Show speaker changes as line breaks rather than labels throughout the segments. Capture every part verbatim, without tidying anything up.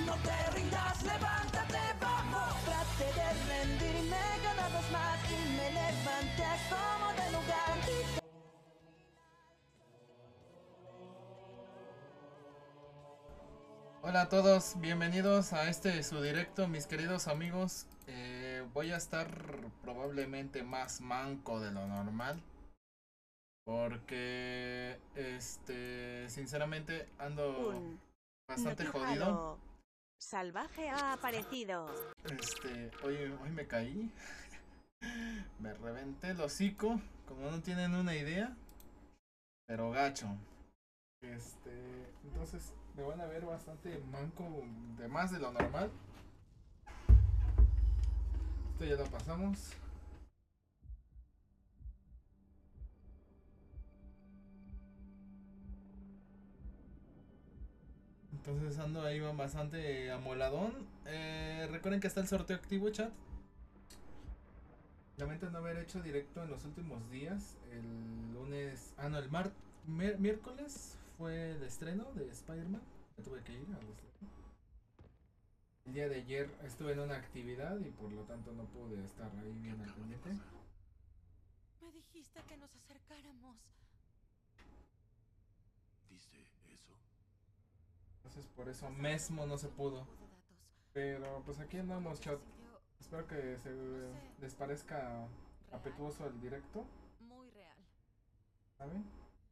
No te rindas, levántate, vamos. Traté de rendirme cada vez más y me levanté como de lugar.
Hola a todos, bienvenidos a este su directo, mis queridos amigos. Eh, voy a estar probablemente más manco de lo normal. Porque, este, sinceramente ando
Un
bastante jodido.
notifado salvaje ha aparecido.
Este, hoy, hoy me caí. Me reventé el hocico, como no tienen una idea. Pero gacho. Este, entonces me van a ver bastante manco, de más de lo normal. Esto ya lo pasamos. Entonces ando ahí bastante amoladón. Eh, recuerden que está el sorteo activo, chat. Lamento no haber hecho directo en los últimos días. El lunes. Ah, no, el mar, miércoles fue el estreno de Spider-Man. Me tuve que ir al estreno. El día de ayer estuve en una actividad y por lo tanto no pude estar ahí bien al pendiente.
Me dijiste que nos acercáramos.
¿Viste eso?
Entonces por eso mismo no se pudo. Pero pues aquí andamos, chat. Espero que se les parezca apetuoso el directo.
Muy real.
¿Saben?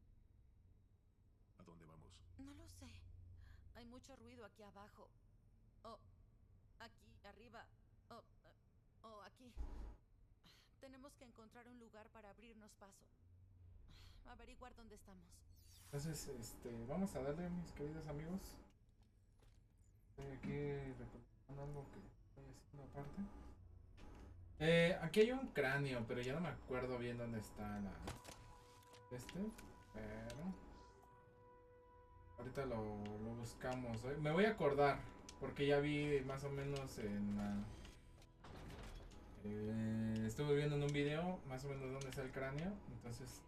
¿A dónde vamos?
No lo sé. Hay mucho ruido aquí abajo. O aquí arriba. O, o aquí. Tenemos que encontrar un lugar para abrirnos paso. Averiguar dónde estamos.
Entonces, este, vamos a darle, mis queridos amigos. Estoy aquí recordando algo que estoy haciendo aparte. Eh, aquí hay un cráneo, pero ya no me acuerdo bien dónde está la... Este, pero... Ahorita lo, lo buscamos. ¿eh? Me voy a acordar, porque ya vi más o menos en la... Eh, estuve viendo en un video más o menos dónde está el cráneo, entonces...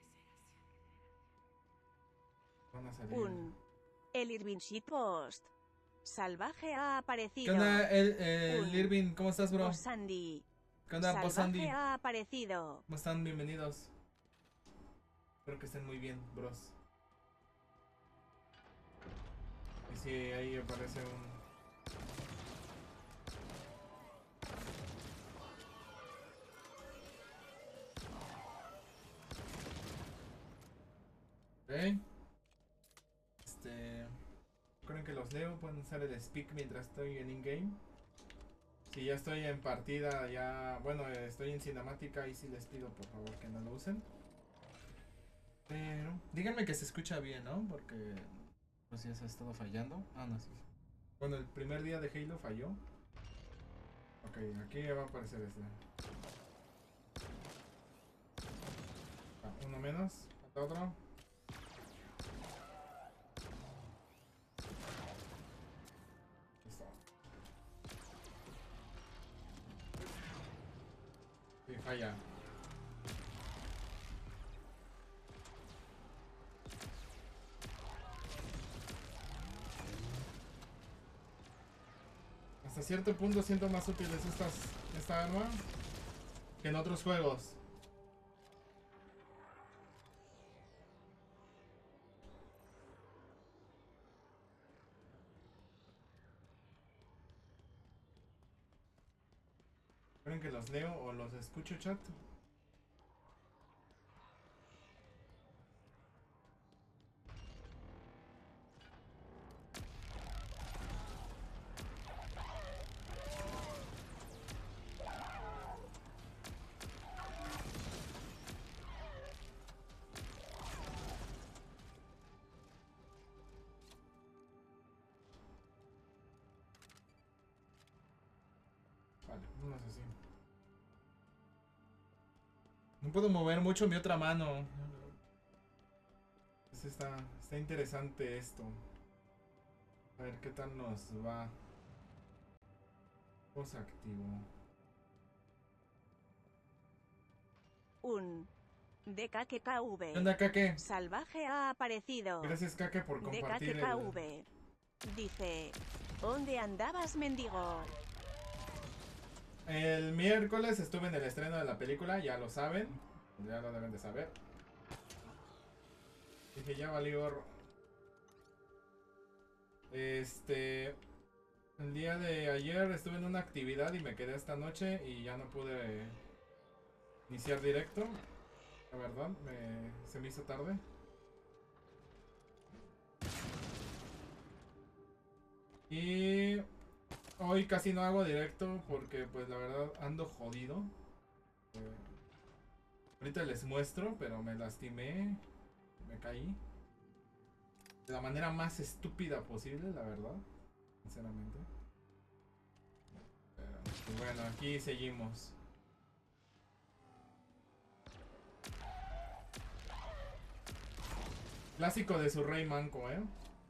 Van a salir.
Un el Irving Shitpost salvaje ha aparecido.
¿Qué onda, el, el Irving? ¿Cómo estás, bro?
Bosandy.
¿Qué onda, Bosandy?
Salvaje ha aparecido.
¿Cómo están? Bienvenidos. Espero que estén muy bien, bros. Y si ahí aparece un... Ok. Este... Recuerden que los leo, pueden usar el speak mientras estoy en in-game. Si ya estoy en partida, ya... Bueno, estoy en cinemática, y sí les pido por favor que no lo usen. Pero... Díganme que se escucha bien, ¿no? Porque... Pues ya se ha estado fallando. Ah, no, sí. Bueno, el primer día de Halo falló. Ok, aquí va a aparecer este. Ah, uno menos. Falta otro. Listo. Sí, falla. Hasta cierto punto siento más útiles estas, esta arma que en otros juegos. ¿Creen que los leo o los escucho, chat? Vale, no sé si. No puedo mover mucho mi otra mano. Pues está, está interesante esto. A ver qué tal nos va. Voz activo.
Un D K K V.
¿Qué onda, Kake?
Salvaje ha aparecido.
Gracias, Kake, por compartir el...
D K K V. Dice: ¿Dónde andabas, mendigo?
El miércoles estuve en el estreno de la película, ya lo saben. Ya lo deben de saber. Dije, ya valió gorro. Este... El día de ayer estuve en una actividad y me quedé esta noche y ya no pude iniciar directo. La verdad, me, se me hizo tarde. Y hoy casi no hago directo porque pues la verdad ando jodido. Eh, ahorita les muestro, pero me lastimé, me caí. De la manera más estúpida posible, la verdad. Sinceramente. Pero, pues bueno, aquí seguimos. Clásico de su rey manco, eh.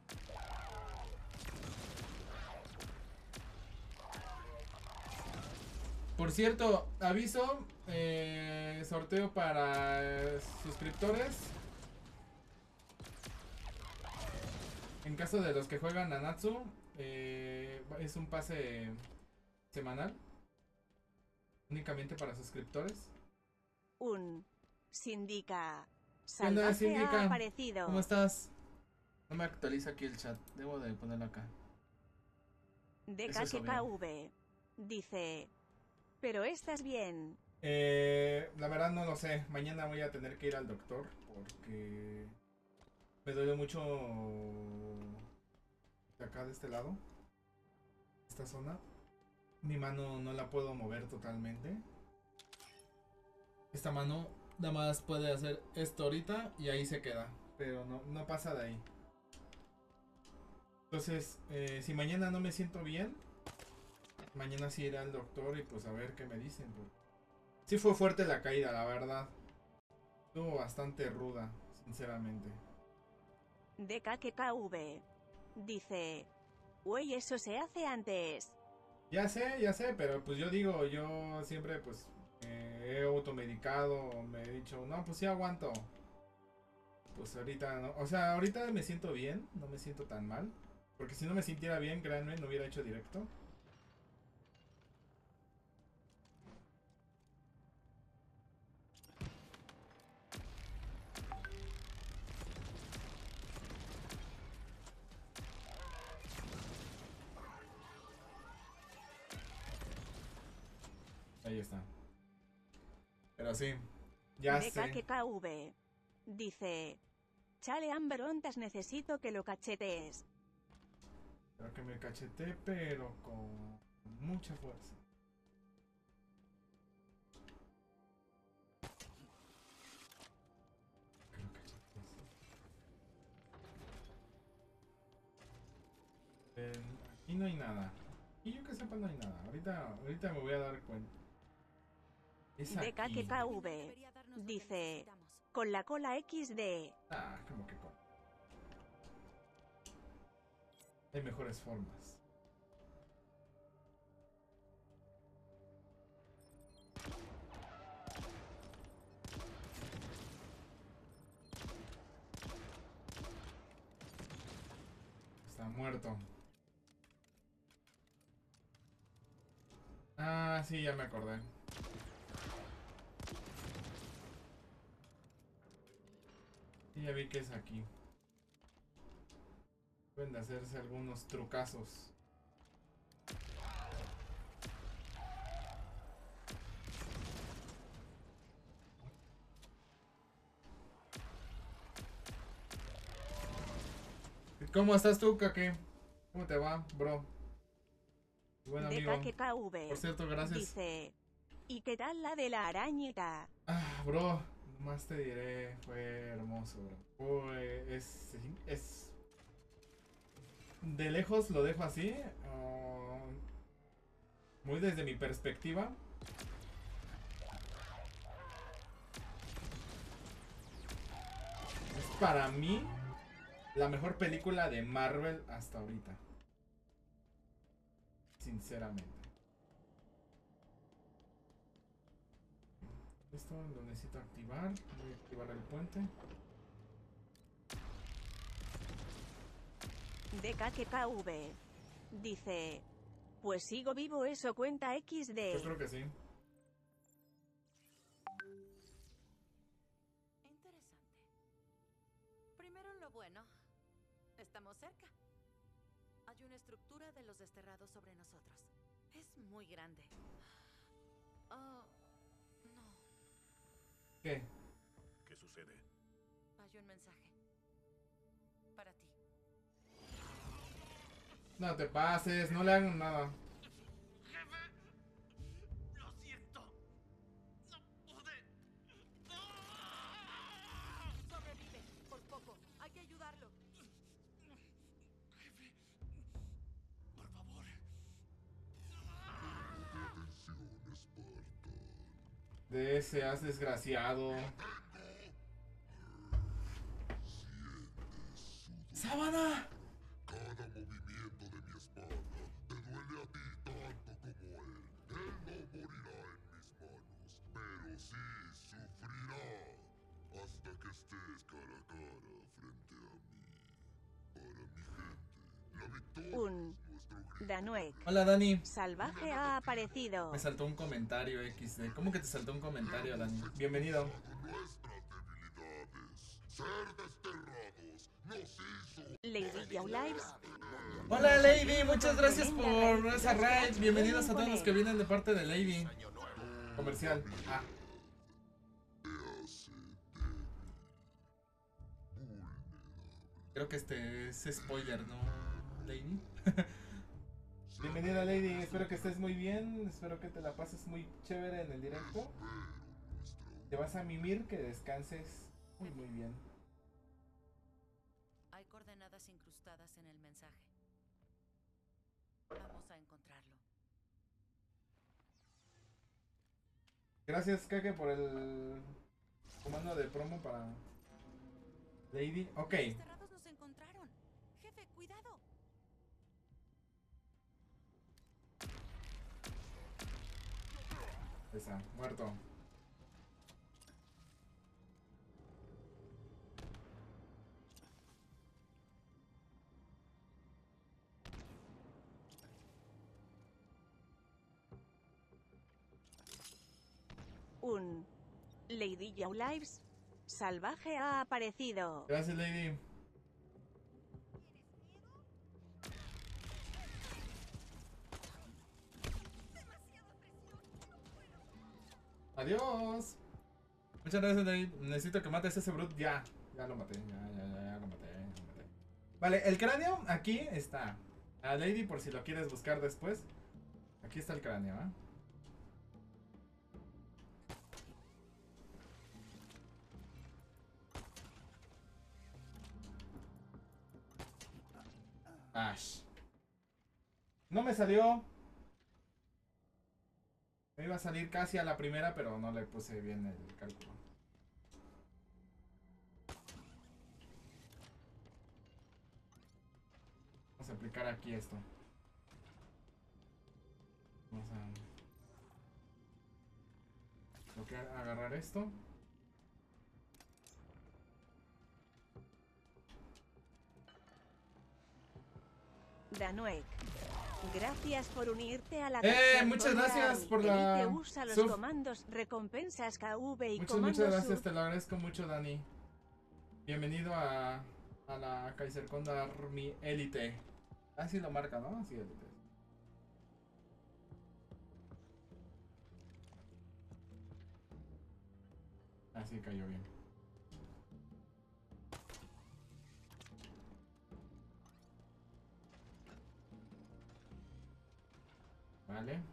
Por cierto, aviso, eh, sorteo para eh, suscriptores. En caso de los que juegan Nanatsu, eh, es un pase semanal. Únicamente para suscriptores.
Un Sindica
¿Qué onda,
Salvaje
Síndica?
ha aparecido.
¿Cómo estás? No me actualiza aquí el chat, debo de ponerlo acá. Eso es obvio.
D K K V dice: ¿pero estás bien?
Eh, la verdad no lo sé. Mañana voy a tener que ir al doctor porque me duele mucho de acá de este lado, esta zona. Mi mano no la puedo mover totalmente. Esta mano nada más puede hacer esto ahorita y ahí se queda, pero no, no pasa de ahí. Entonces, eh, si mañana no me siento bien, mañana sí iré al doctor y pues a ver qué me dicen. Sí fue fuerte la caída, la verdad. Estuvo bastante ruda, sinceramente.
D K K V dice: güey, eso se hace antes.
Ya sé, ya sé, pero pues yo digo, yo siempre pues eh, he automedicado, me he dicho, no, pues sí aguanto. Pues ahorita no, o sea, ahorita me siento bien, no me siento tan mal. Porque si no me sintiera bien, créanme, no hubiera hecho directo. Ahí está. Pero sí, ya
D K
sé.
K V dice: chale, Ambrontas, necesito que lo cachetes.
Pero que me cachete, pero con mucha fuerza. Que lo cachetes. Eh, aquí no hay nada. Y yo que sepa no hay nada. Ahorita, ahorita me voy a dar cuenta. Es
D K
aquí.
K V dice: con la cola equis de.
Ah, como que con. Hay mejores formas. Está muerto. Ah, sí, ya me acordé. Sí, ya vi que es aquí. Pueden hacerse algunos trucazos. ¿Cómo estás tú, Kake? ¿Cómo te va, bro? Buen amigo.
D K K V
Por cierto, gracias.
dice: ¿y qué tal la de la arañita?
Ah, bro, nomás te diré, fue hermoso, bro. Fue, es, es... De lejos lo dejo así. Uh, muy desde mi perspectiva. Es para mí la mejor película de Marvel hasta ahorita. Sinceramente. Esto lo necesito activar. Voy a activar el puente.
D K K V dice, pues sigo vivo, eso cuenta equis de.
Yo creo que sí.
Interesante. Primero lo bueno. Estamos cerca. Hay una estructura de los desterrados sobre nosotros. Es muy grande. Oh, no.
¿Qué?
¿Qué sucede?
Hay un mensaje. Para ti.
No te pases, no le hagan nada.
¡Jefe! ¡Lo siento! ¡No pude!
Sobrevive, por poco. Hay que ayudarlo.
¡Jefe! Por favor.
Deseas, desgraciado. ¡Sábana!
Cada movimiento de mi espada te duele a ti tanto como él. Él no morirá en mis manos, pero sí sufrirá hasta que estés cara a cara frente a mí. Para mi gente, la victoria
Un
es nuestro grito.
Danuek.
Hola, Dani.
Salvaje ha aparecido.
Me saltó un comentario equis de. ¿Cómo que te saltó un comentario, Dani? Bienvenido.
Nuestras debilidades, ser desterrados, nos hizo.
Lady Yao Lives.
Hola, Lady. Muchas gracias por esa raid. Bienvenidos a todos los que vienen de parte de Lady. Comercial. Ah. Creo que este es spoiler, ¿no, Lady? Bienvenida, Lady. Espero que estés muy bien. Espero que te la pases muy chévere en el directo. Te vas a mimir, que descanses muy, muy bien.
Hay coordenadas incrustadas en el mensaje. Vamos a encontrarlo.
Gracias, Kake, por el comando de promo para Lady. Ok.
Los desterrados nos encontraron. Jefe, cuidado.
Esa, muerto.
Un Lady Yao Lives. Salvaje ha aparecido.
Gracias, Lady. Adiós. Muchas gracias, Lady. Necesito que mates a ese brute ya. Ya lo maté, ya, ya, ya, ya lo maté, ya lo maté. Vale, el cráneo aquí está. A Lady, por si lo quieres buscar después. Aquí está el cráneo, ¿eh? Ash. No me salió. Me iba a salir casi a la primera, pero no le puse bien el cálculo. Vamos a aplicar aquí esto. Vamos a... Tengo que agarrar esto.
Danuek. Gracias por unirte a la
Eh, muchas gracias por la
Elite usa los
sub.
comandos recompensas K V y
Muchas,
comandos
muchas gracias,
sub.
te lo agradezco mucho, Dani. Bienvenido a, a la Kaiser Konda Army Elite. Así lo marca, ¿no? Así, Elite. Así cayó bien. Vale.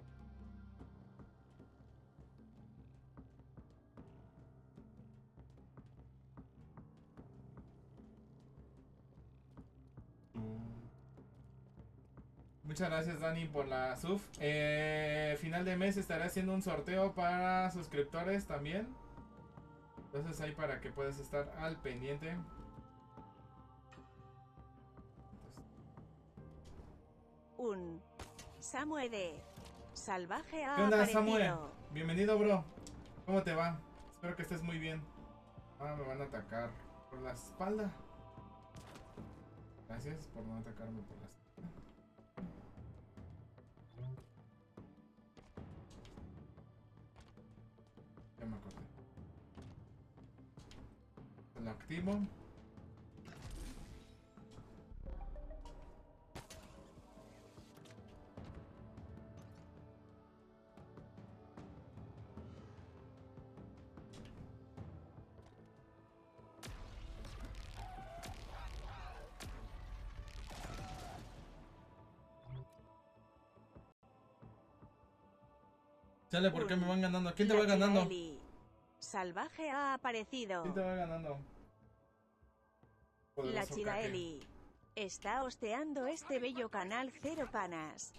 Muchas gracias, Dani, por la sub. Eh, final de mes estaré haciendo un sorteo para suscriptores también. Entonces ahí para que puedas estar al pendiente.
Un Samuel de Salvaje ha
¿Qué onda,
aparecido.
Samuel? Bienvenido, bro. ¿Cómo te va? Espero que estés muy bien. Ah, me van a atacar por la espalda. Gracias por no atacarme por la espalda. lo activo. Chale, ¿por qué me van ganando? ¿Quién te va
La
ganando?
Chidaeli. Salvaje ha aparecido.
¿Quién te va ganando?
La
Poderoso Kake.
Chidaeli. Está hosteando este bello canal Cero Panas.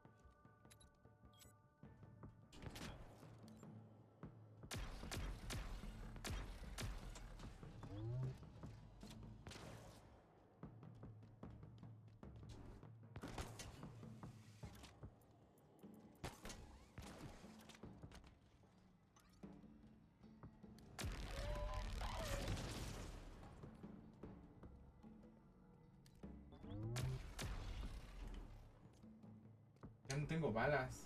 Ya no tengo balas.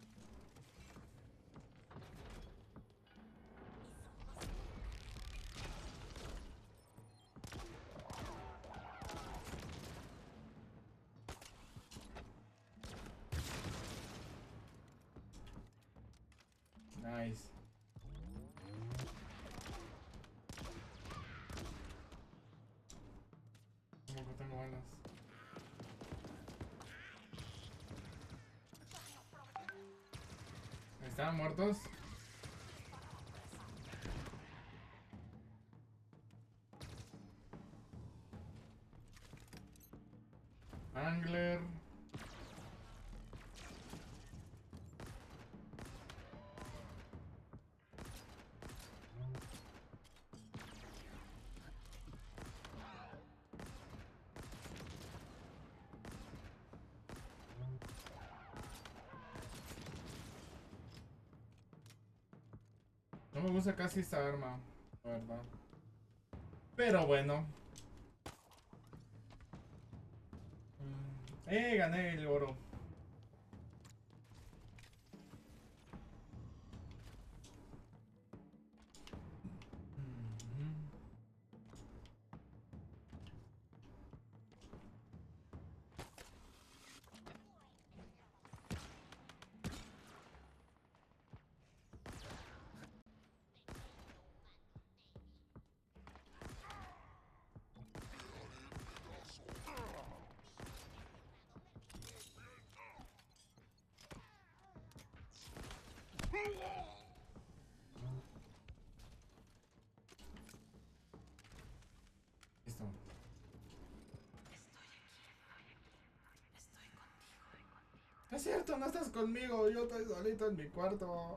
Nice. Tampoco tengo balas. ¿Estaban muertos? Angler. No me gusta casi esta arma, la verdad. Pero bueno. Mm, Eh, gané el oro. Mhm. Listo. Es cierto, no estás conmigo, yo estoy solito en mi cuarto.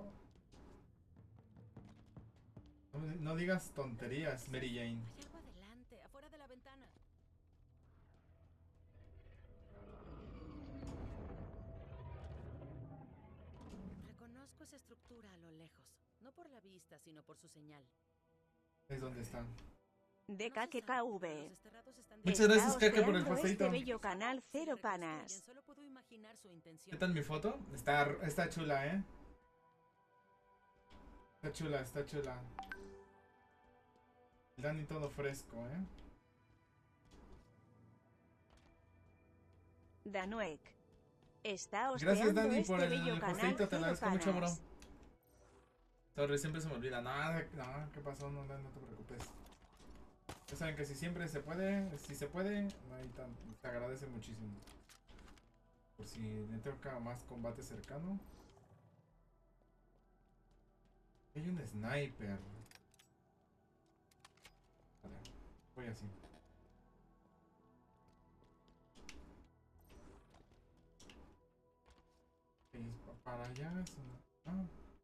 No, me- no digas tonterías, Mary Jane.
Hay algo adelante, afuera de la ventana. Reconozco esa estructura a lo lejos. No por la vista, sino por su señal.
Es donde están.
De
No se sabe, pero
KKV.
los desterrados están
Muchas
Está
gracias, Kake, por el
hosteando
paseíto.
este bello canal
Si
Cero
reconstruyen,
Panas.
solo puedo imaginar su intención.
¿Qué tal mi foto? Está, está chula, eh. Está chula, está chula. El Dani todo fresco, eh.
Danuek. Está
Gracias,
hosteando
Dani,
este
por el
bello canal
posteíto, te
Cero
agradezco mucho, bro.
Panas.
Sorry, siempre se me olvida. No, no, ¿qué pasó? No, no, no te preocupes. Ya saben que si siempre se puede, si se puede, no hay tan, te agradece muchísimo. Por si me toca más combate cercano. Hay un sniper. Vale, voy así. Ok, es pa- para allá es una... Ah.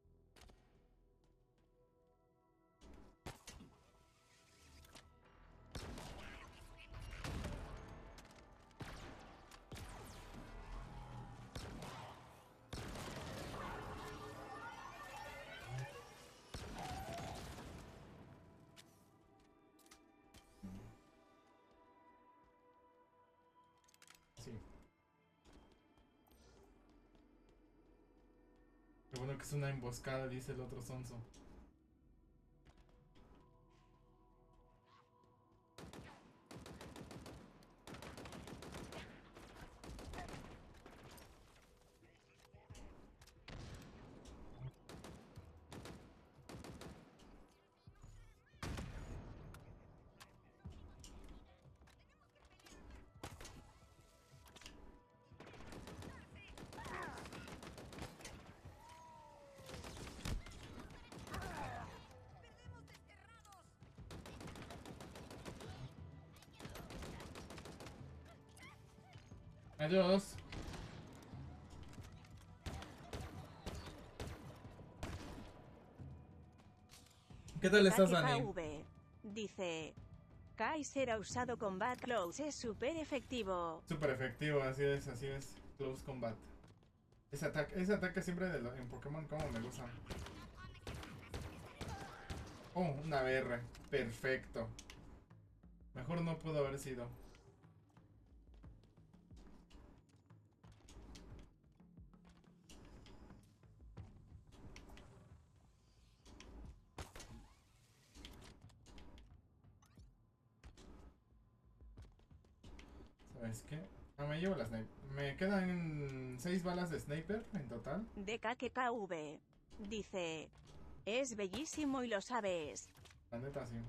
Sí. Qué bueno que es una emboscada, dice el otro sonso. Adiós. ¿Qué tal estás, Dani?
K K V dice: Kaiser ha usado Combat Close, es súper efectivo.
Súper efectivo, así es, así es. Close Combat. Ese ataque, ese ataque siempre de lo- en Pokémon como me gusta. Oh, una B R. Perfecto. Mejor no pudo haber sido. ¿Sabes qué? Ah, me llevo la sniper. Me quedan seis balas de sniper en total.
D K K V dice: es bellísimo y lo sabes.
La neta, sí.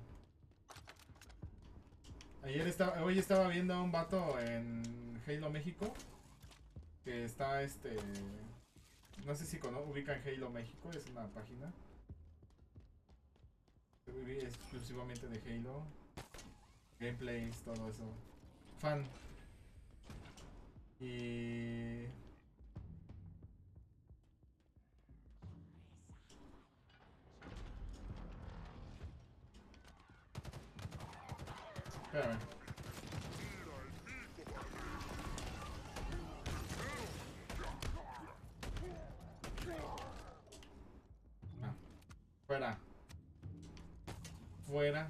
Ayer estaba, hoy estaba viendo a un vato en Halo México. Que está este. No sé si cono- ubican Halo México, es una página. que vive exclusivamente de Halo. Gameplays, todo eso. Fan. Y. Espérame. Ah. Fuera. Fuera.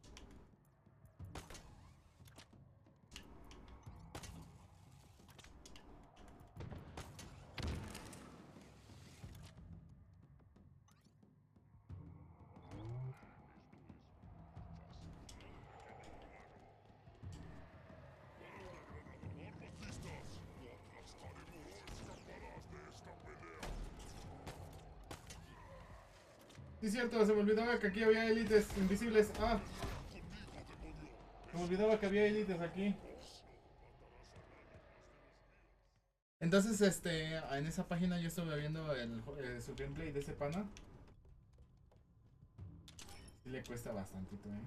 Sí, es cierto, se me olvidaba que aquí había élites invisibles. Ah, se me olvidaba que había élites aquí. Entonces, este, en esa página yo estuve viendo el, eh, su gameplay de ese pana. Sí le cuesta bastantito, eh.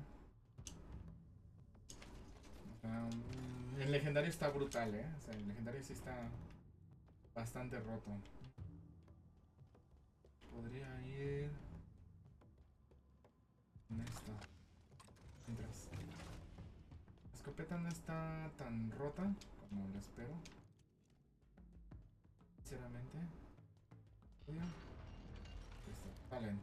Um, el legendario está brutal, eh. O sea, el legendario sí está bastante roto. Podría ir con esta. Mientras. La escopeta no está tan rota como lo espero. Sinceramente. Oye. Listo. Valen.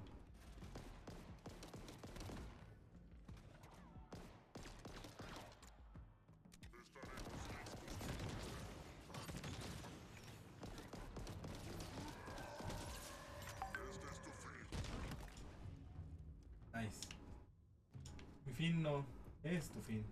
Nice. Mi fin no es tu fin.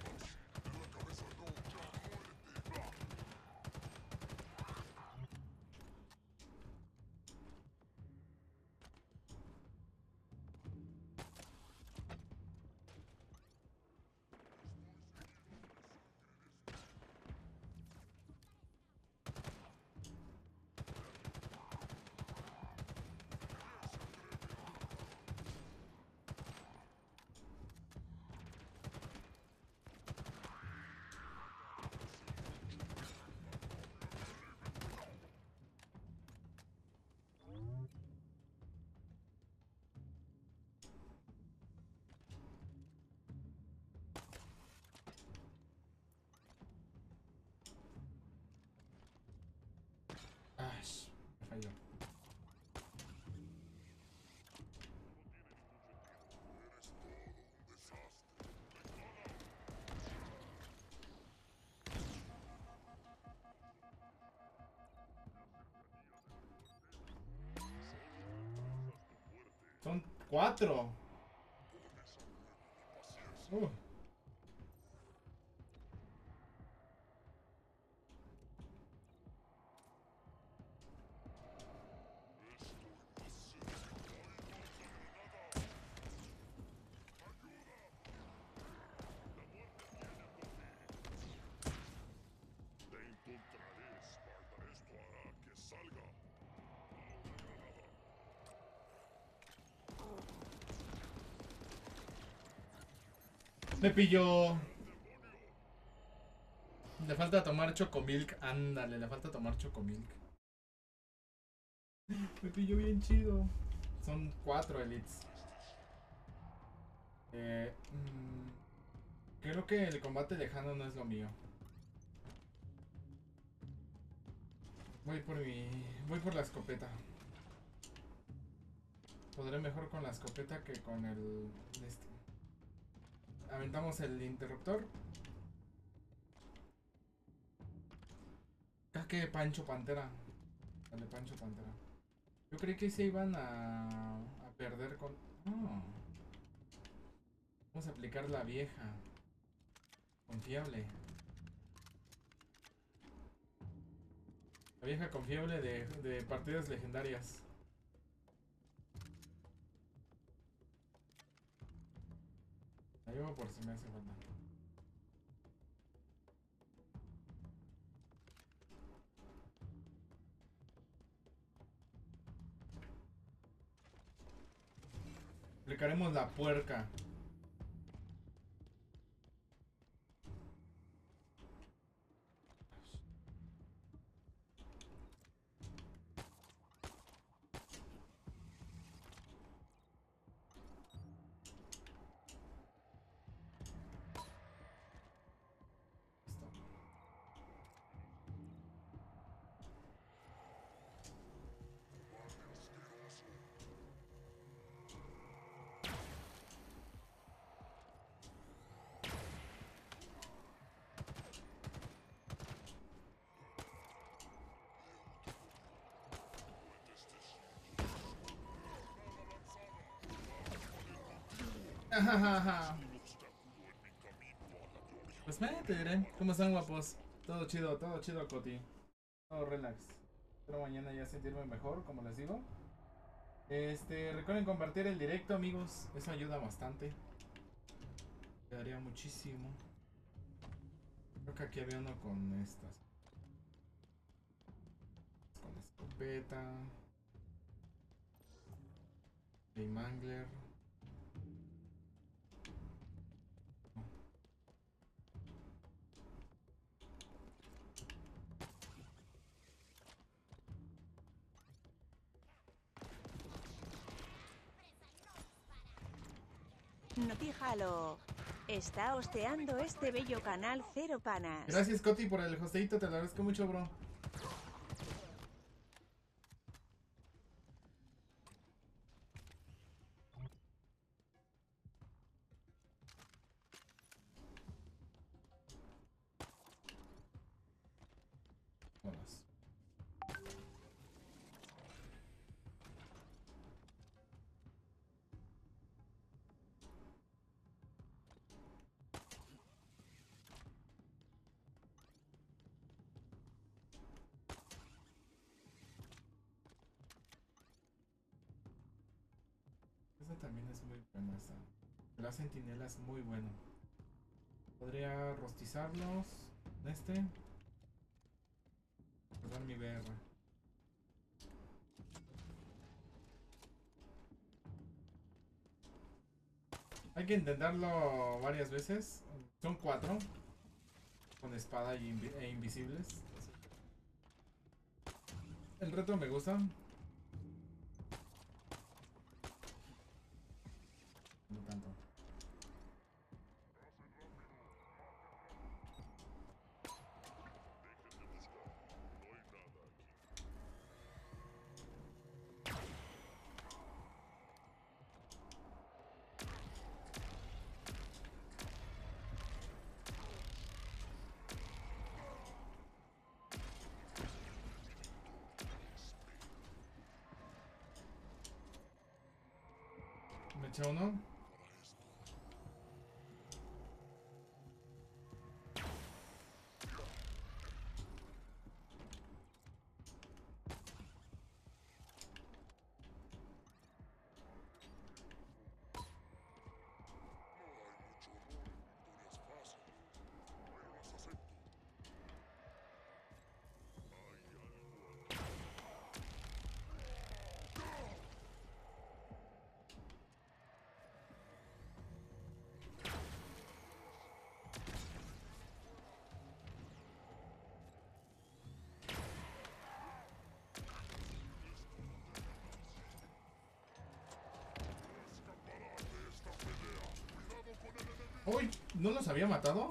Ash, me falló. Son cuatro. Uh.
Te encontraré, Sparta. Esto hará que salga.
Me pilló. Le falta tomar chocomilk. Ándale, le falta tomar chocomilk. Me pilló bien chido. Son cuatro elites. Eh, mmm, creo que el combate lejano no es lo mío. Voy por mi... Voy por la escopeta. Podré mejor con la escopeta que con el... Este. Aventamos el interruptor. Caque Pancho Pantera. Dale, Pancho Pantera. Yo creí que se iban a, a perder con... Oh. Vamos a aplicar la vieja. Confiable. La vieja confiable de, de partidas legendarias. La llevo por si me hace falta. Aplicaremos la puerca. Pues me te diré. ¿Cómo están, guapos? Todo chido, todo chido, Coti. Todo relax. Espero mañana ya sentirme mejor, como les digo. Este, recuerden compartir el directo, amigos. Eso ayuda bastante. Quedaría muchísimo. Creo que aquí había uno con estas. Con escopeta. Y mangler.
Notijalo. Está hosteando este bello canal Cero Panas.
Gracias, Coti, por el hosteito. Te lo agradezco mucho, bro. Vámonos. Esta también es muy buena. Esta. La centinela es muy bueno. Podría rostizarlos. Este. Guardar mi B R. Hay que intentarlo varias veces. Son cuatro. Con espada y invi e invisibles. El reto me gusta. No tanto. Me echa uno. Uy, ¿no los había matado?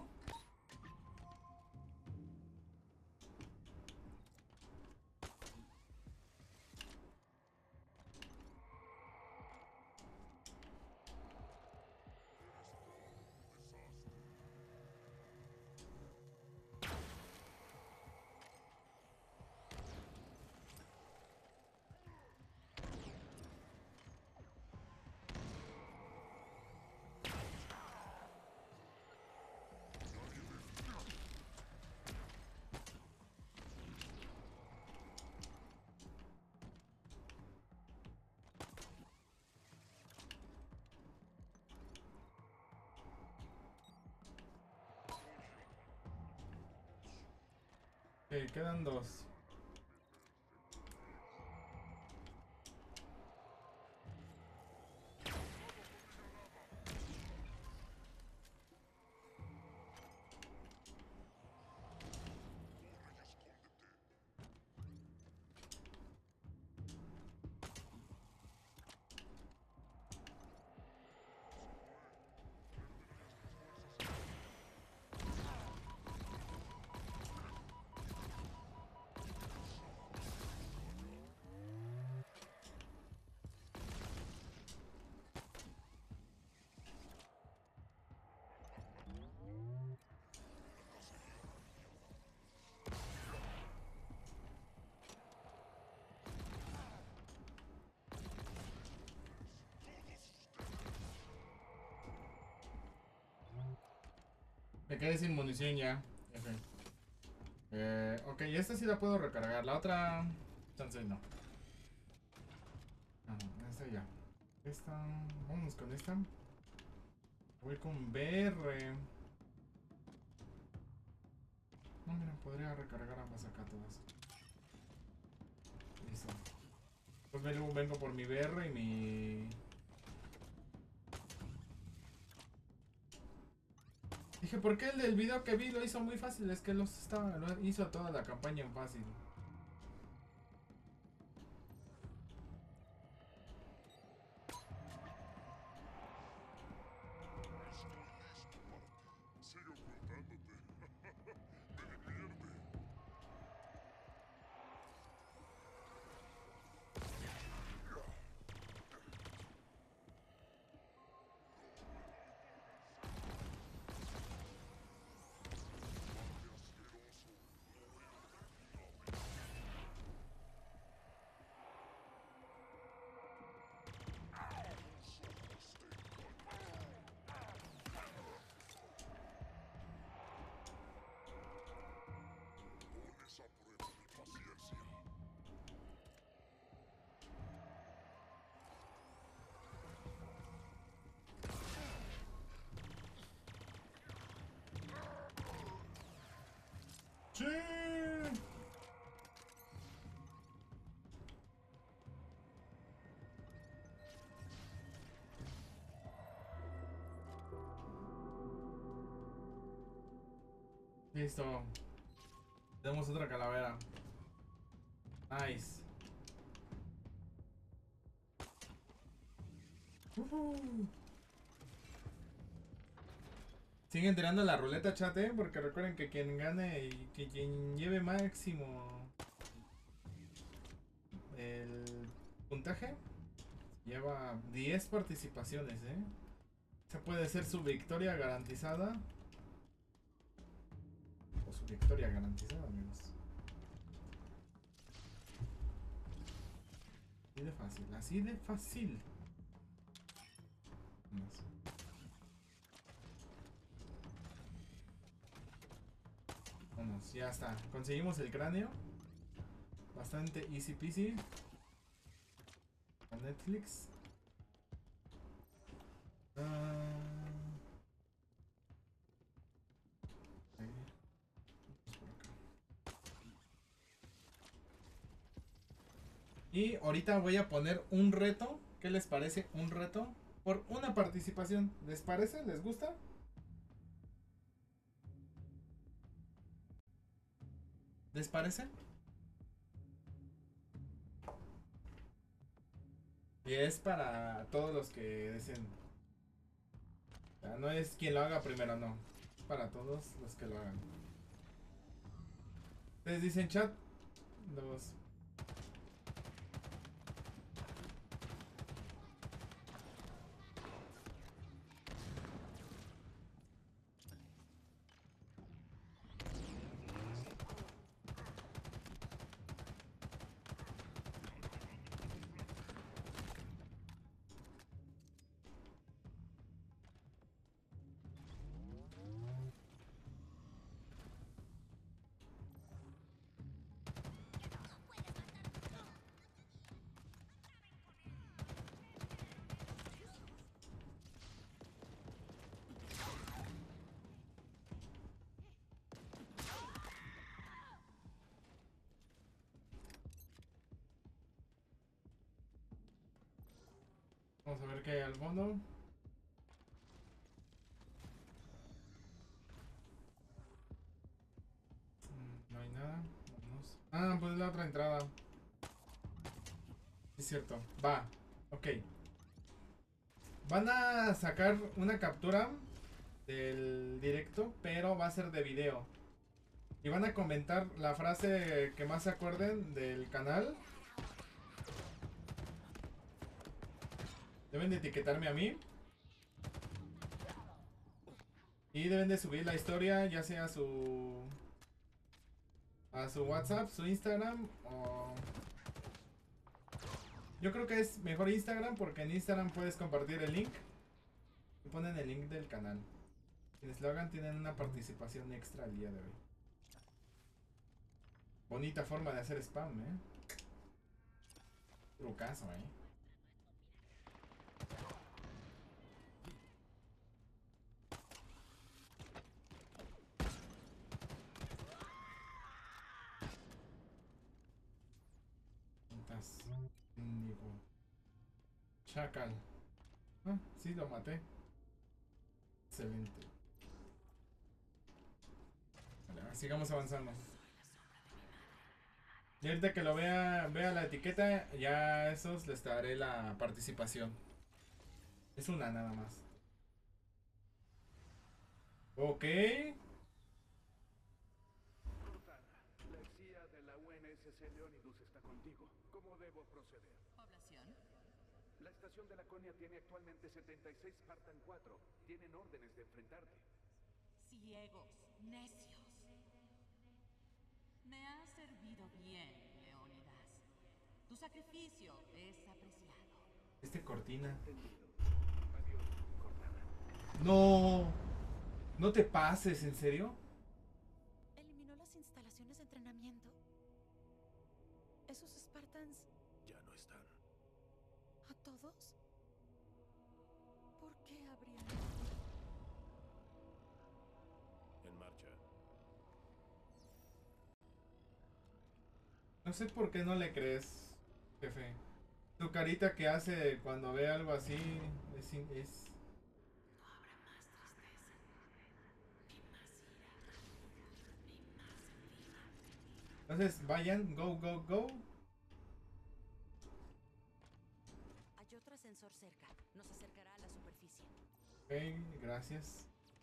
Ok, quedan dos. Me quedé sin munición ya. F. Eh, ok, esta sí la puedo recargar. La otra... Chance no. Ah, no, esta ya. Esta... Vamos con esta. Voy con B R. No, mira, podría recargar ambas acá todas. Listo. Pues vengo, vengo por mi B R y mi... Dije, ¿por qué el del video que vi lo hizo muy fácil? Es que los estaba, lo hizo toda la campaña en fácil.
Sigue ocultándote. Me divierte. Pones a prueba mi paciencia.
¡Sí! Listo. Tenemos otra calavera. Nice. Uh-huh. Siguen tirando la ruleta, chat, ¿eh? Porque recuerden que quien gane y que quien lleve máximo el puntaje lleva diez participaciones, ¿eh? Esa puede ser su victoria garantizada. O su victoria garantizada, amigos. Así de fácil, así de fácil. Vamos. Vamos, ya está. Conseguimos el cráneo. Bastante easy peasy. A Netflix. Uh... Ahí. Vamos por acá. Y ahorita voy a poner un reto. ¿Qué les parece? Un reto por una participación. ¿Les parece? ¿Les gusta? ¿Les parece? Y es para todos los que deseen O sea, no es quien lo haga primero, no. Es para todos los que lo hagan. Ustedes dicen chat. Dos. Vamos a ver qué hay al fondo. Mm, No hay nada. Vámonos. Ah, pues la otra entrada. Es cierto. Va. Ok. Van a sacar una captura del directo, pero va a ser de video. Y van a comentar la frase que más se acuerden del canal. Deben de etiquetarme a mí. Y deben de subir la historia, ya sea a su... a su WhatsApp, su Instagram o... Yo creo que es mejor Instagram porque en Instagram puedes compartir el link. Y ponen el link del canal. Quienes lo hagan tienen una participación extra el día de hoy. Bonita forma de hacer spam, eh. Trucazo, eh. Digo. Chacal. Ah, sí, lo maté. Excelente. Vale, sigamos avanzando. Y ahorita que lo vea, vea la etiqueta, ya a esos les daré la participación. Es una nada más. Ok.
La C I A de la U N S C Leonidus está contigo. ¿Cómo debo proceder?
¿Población?
La estación de Laconia tiene actualmente setenta y seis Spartan cuatro. Tienen órdenes de enfrentarte.
Ciegos, necios. Me has servido bien, Leónidas. Tu sacrificio es apreciado.
Este cortina.
Entendido. Adiós, Cortana.
No. No te pases, ¿en serio?
Eliminó las instalaciones de entrenamiento. Esos Spartans,
Ya no están.
¿a todos? ¿Por qué habrían?
En marcha.
No sé por qué no le crees, jefe. Tu carita que hace cuando ve algo así es... in- es...
No habrá más tristeza, ni más ira, ni más envidia.
Entonces, vayan, go, go, go.
Hay otro ascensor cerca. Nos acercará a la superficie.
Ok, gracias.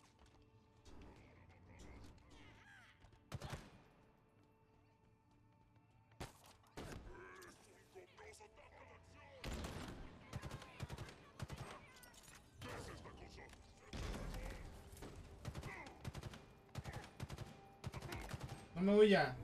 No me huya.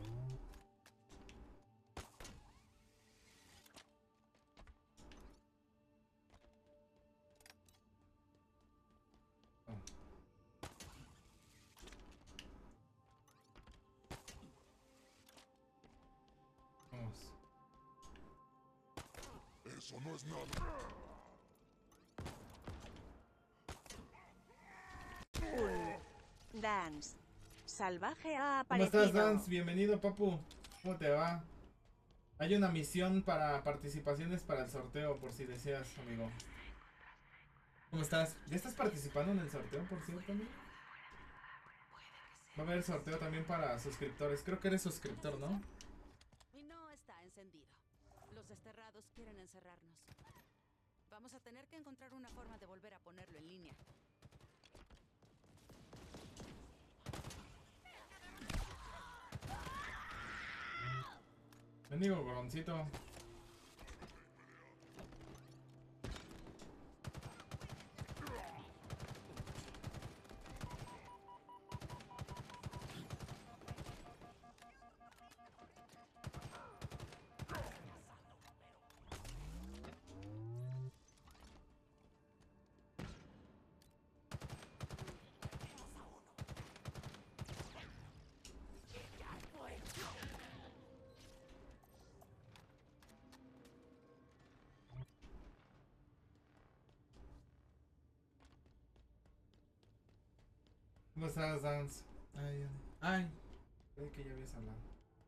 Vamos.
Eso no es nada.
Dance. Salvaje ha
¿Cómo
aparecido.
estás, Dance? Bienvenido, papu. ¿Cómo te va? Hay una misión para participaciones para el sorteo, por si deseas, amigo. ¿Cómo estás? ¿Ya estás participando en el sorteo, por cierto, amigo? Va a haber sorteo también para suscriptores. Creo que eres suscriptor, ¿no?
Y no está encendido. Los desterrados quieren encerrarnos. Vamos a tener que encontrar una forma de volver a ponerlo en línea.
Bendigo goroncito. ¿Cómo estás, Dance? Ay, ay. Creí que ya habías hablado.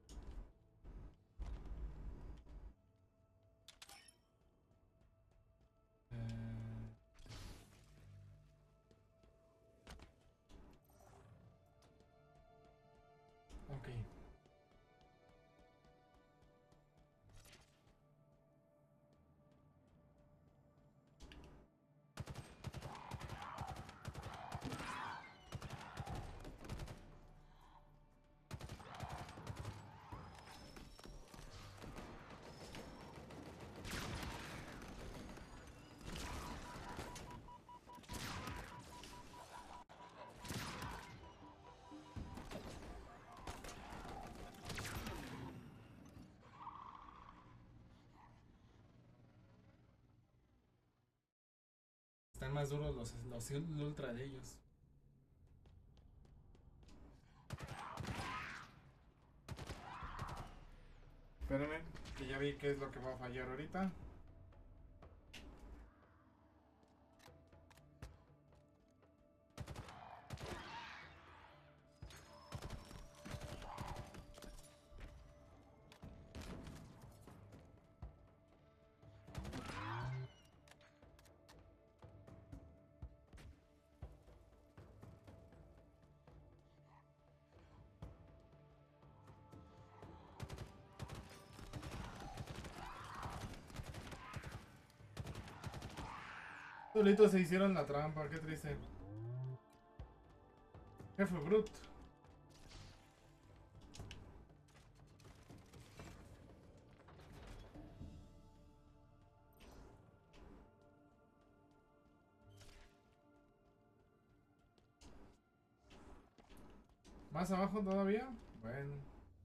Eh... Ok. Están más duros los, los ultra de ellos. Espérenme, que ya vi qué es lo que va a fallar ahorita. Solitos se hicieron la trampa, qué triste. Jefe Brut. ¿Más abajo todavía? Bueno.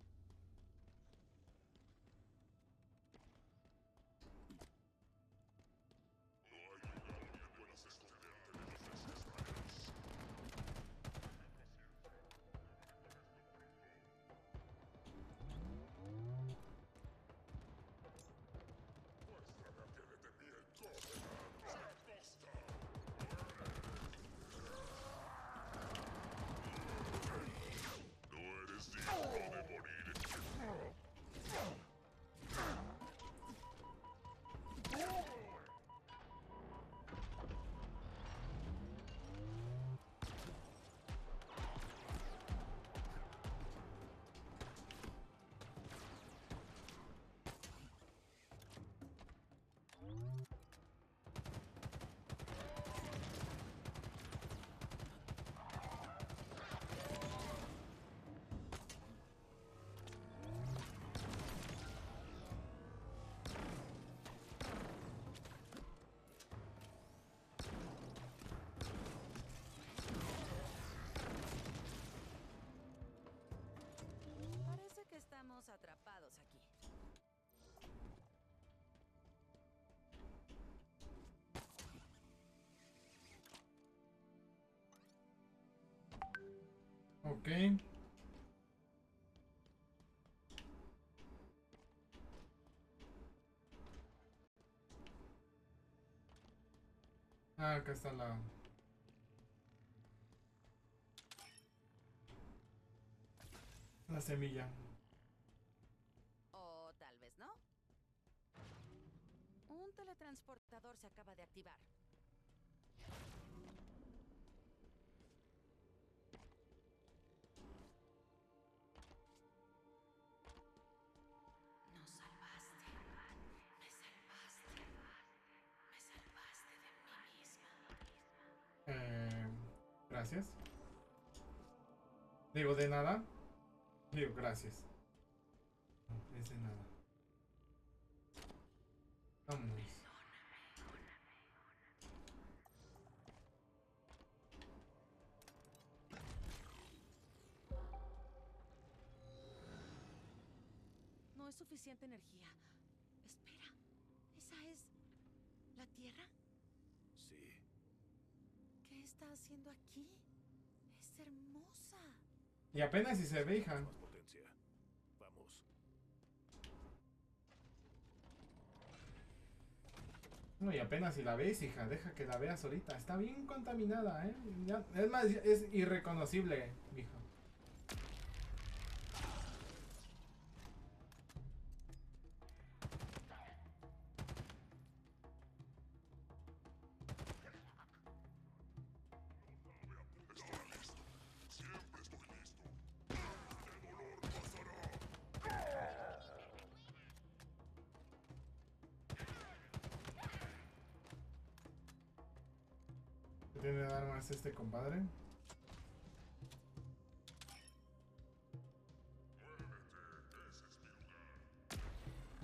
Parece que estamos atrapados aquí.
Ok. Ah, acá está la... La semilla.
O tal vez no. Un teletransportador se acaba de activar. Nos salvaste. Me salvaste. Me salvaste de mí misma.
Eh, gracias. Digo, de nada. Digo, gracias. No, es de nada.
suficiente energía. Espera, ¿esa es la Tierra?
Sí.
¿Qué está haciendo aquí? Es hermosa.
Y apenas si se ve, hija.
Más potencia. Vamos.
No, y apenas si la ves, hija, deja que la veas ahorita. Está bien contaminada, ¿eh? Ya- es más, es irreconocible, hija.
Siempre estoy listo. ¡Este dolor pasará!
¿Qué tiene de armas este compadre?
Muévete, ese es mi lugar.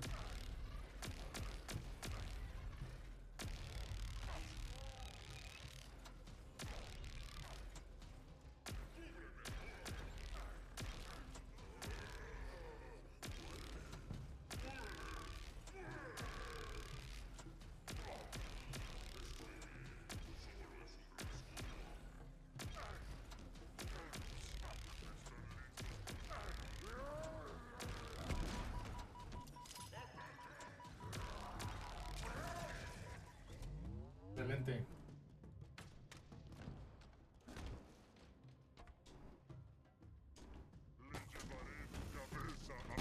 Excelente.
Le llevaré tu cabeza a...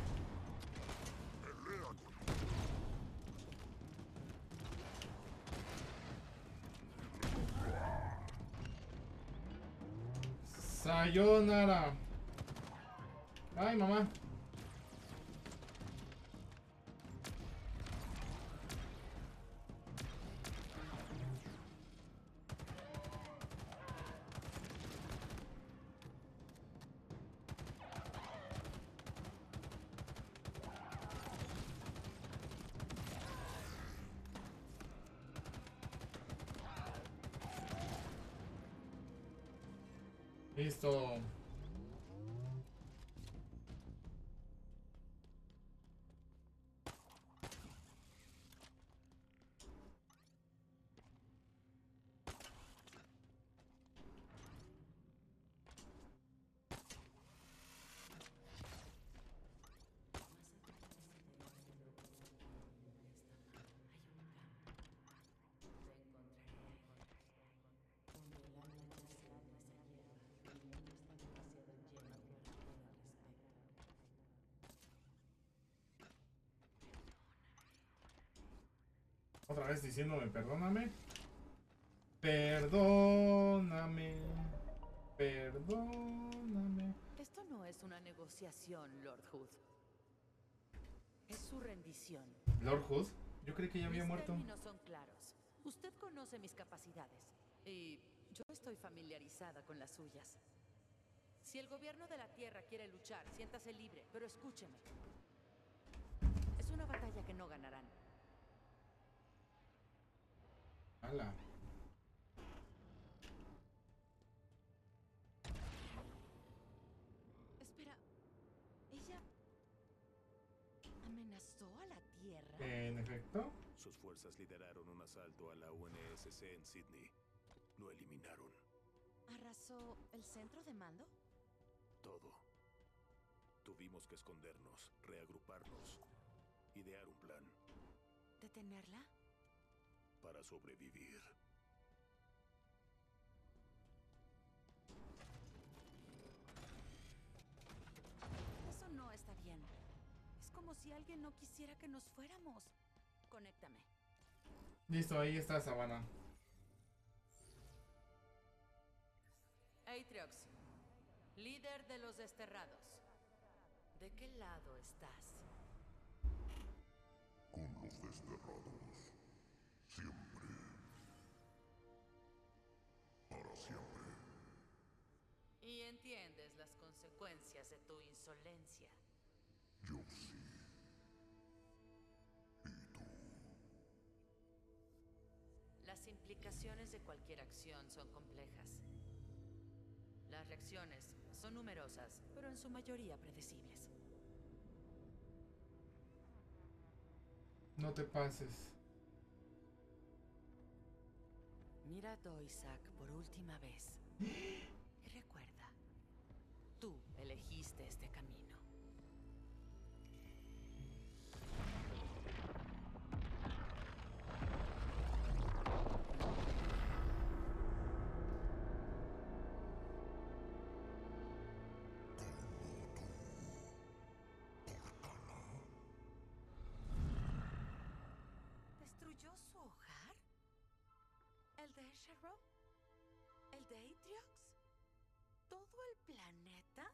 Pelea conmigo.
Sayonara. Ay, mamá. Listo. Otra vez diciéndome perdóname. Perdóname. Perdóname.
Esto no es una negociación, Lord Hood. Es su rendición.
Lord Hood, yo creí que ya había
Mis
muerto.
términos son claros. Usted conoce mis capacidades y yo estoy familiarizada con las suyas. Si el gobierno de la Tierra quiere luchar, siéntase libre, pero escúcheme. Es una batalla que no ganarán.
Ala.
Espera, ¿ella amenazó a la Tierra?
En efecto.
Sus fuerzas lideraron un asalto a la U N S C en Sydney. Lo eliminaron.
¿Arrasó el centro de mando?
Todo. Tuvimos que escondernos, reagruparnos, idear un plan
¿Detenerla?
para sobrevivir.
Eso no está bien. Es como si alguien no quisiera que nos fuéramos. Conéctame.
Listo, ahí está Savannah.
Atriox, líder de los desterrados. ¿De qué lado estás?
Con los desterrados. Siempre. Para siempre.
Y entiendes las consecuencias de tu insolencia.
Yo sí. ¿Y tú?
Las implicaciones de cualquier acción son complejas. Las reacciones son numerosas, pero en su mayoría predecibles.
No te pases.
Mira a Doisak por última vez. Y recuerda, tú elegiste este camino. ¿Destruyó su hogar? ¿El de Escherov? ¿El de Atriox? ¿Todo el planeta?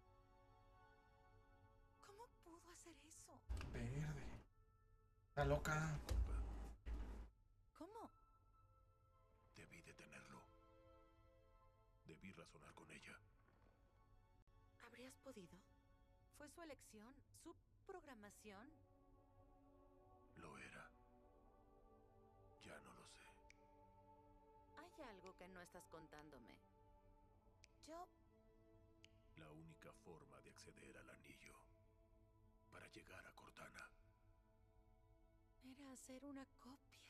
¿Cómo pudo hacer eso?
Verde. Está loca.
¿Cómo?
Debí detenerlo. Debí razonar con ella.
¿Habrías podido? ¿Fue su elección? ¿Su programación?
Lo era. Ya no lo sé.
Hay algo que no estás contándome. Yo...
La única forma de acceder al anillo para llegar a Cortana
era hacer una copia.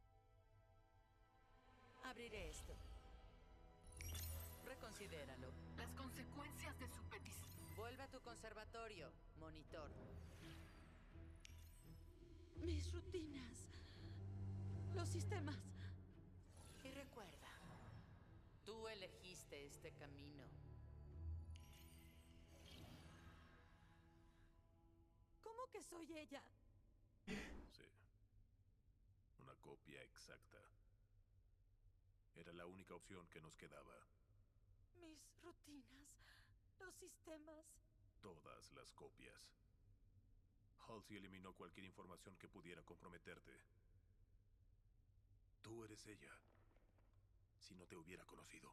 Abriré esto. Reconsidéralo.
Las consecuencias de su petición.
Vuelve a tu conservatorio, monitor.
Mis rutinas. Los sistemas.
Y recuerda, tú elegiste este camino. ¿Cómo que soy ella?
Sí. Una copia exacta. Era la única opción que nos quedaba.
Mis rutinas. Los sistemas.
Todas las copias. Halsey eliminó cualquier información que pudiera comprometerte. Tú eres ella. Si no te hubiera conocido.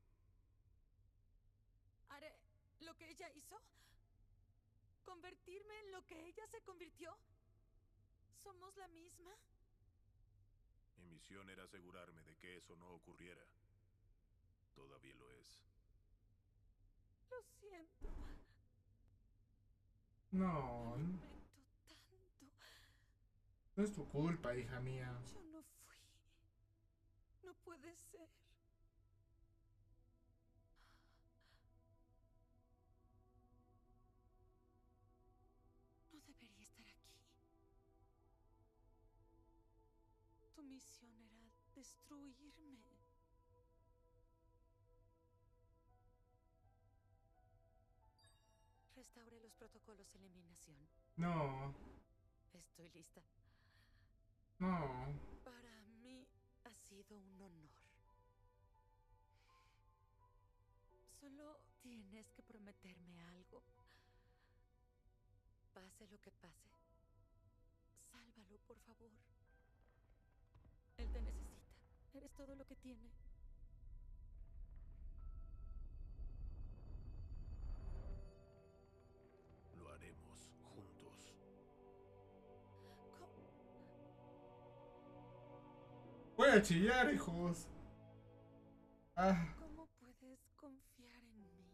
¿Haré lo que ella hizo? ¿Convertirme en lo que ella se convirtió? ¿Somos la misma?
Mi misión era asegurarme de que eso no ocurriera. Todavía lo es.
Lo siento.
No,
Lamento tanto.
no es tu culpa, hija mía.
Yo no fui. No puede ser. No debería estar aquí. Tu misión era destruirme. Restaure los protocolos de eliminación.
No,
Estoy lista.
no.
Para mí ha sido un honor. Solo tienes que prometerme algo. Pase lo que pase, sálvalo, por favor. Él te necesita. Eres todo lo que tiene.
Lo haremos juntos.
¿Cómo?
Voy a chillar, hijos. Ah,
¿Cómo puedes confiar en mí?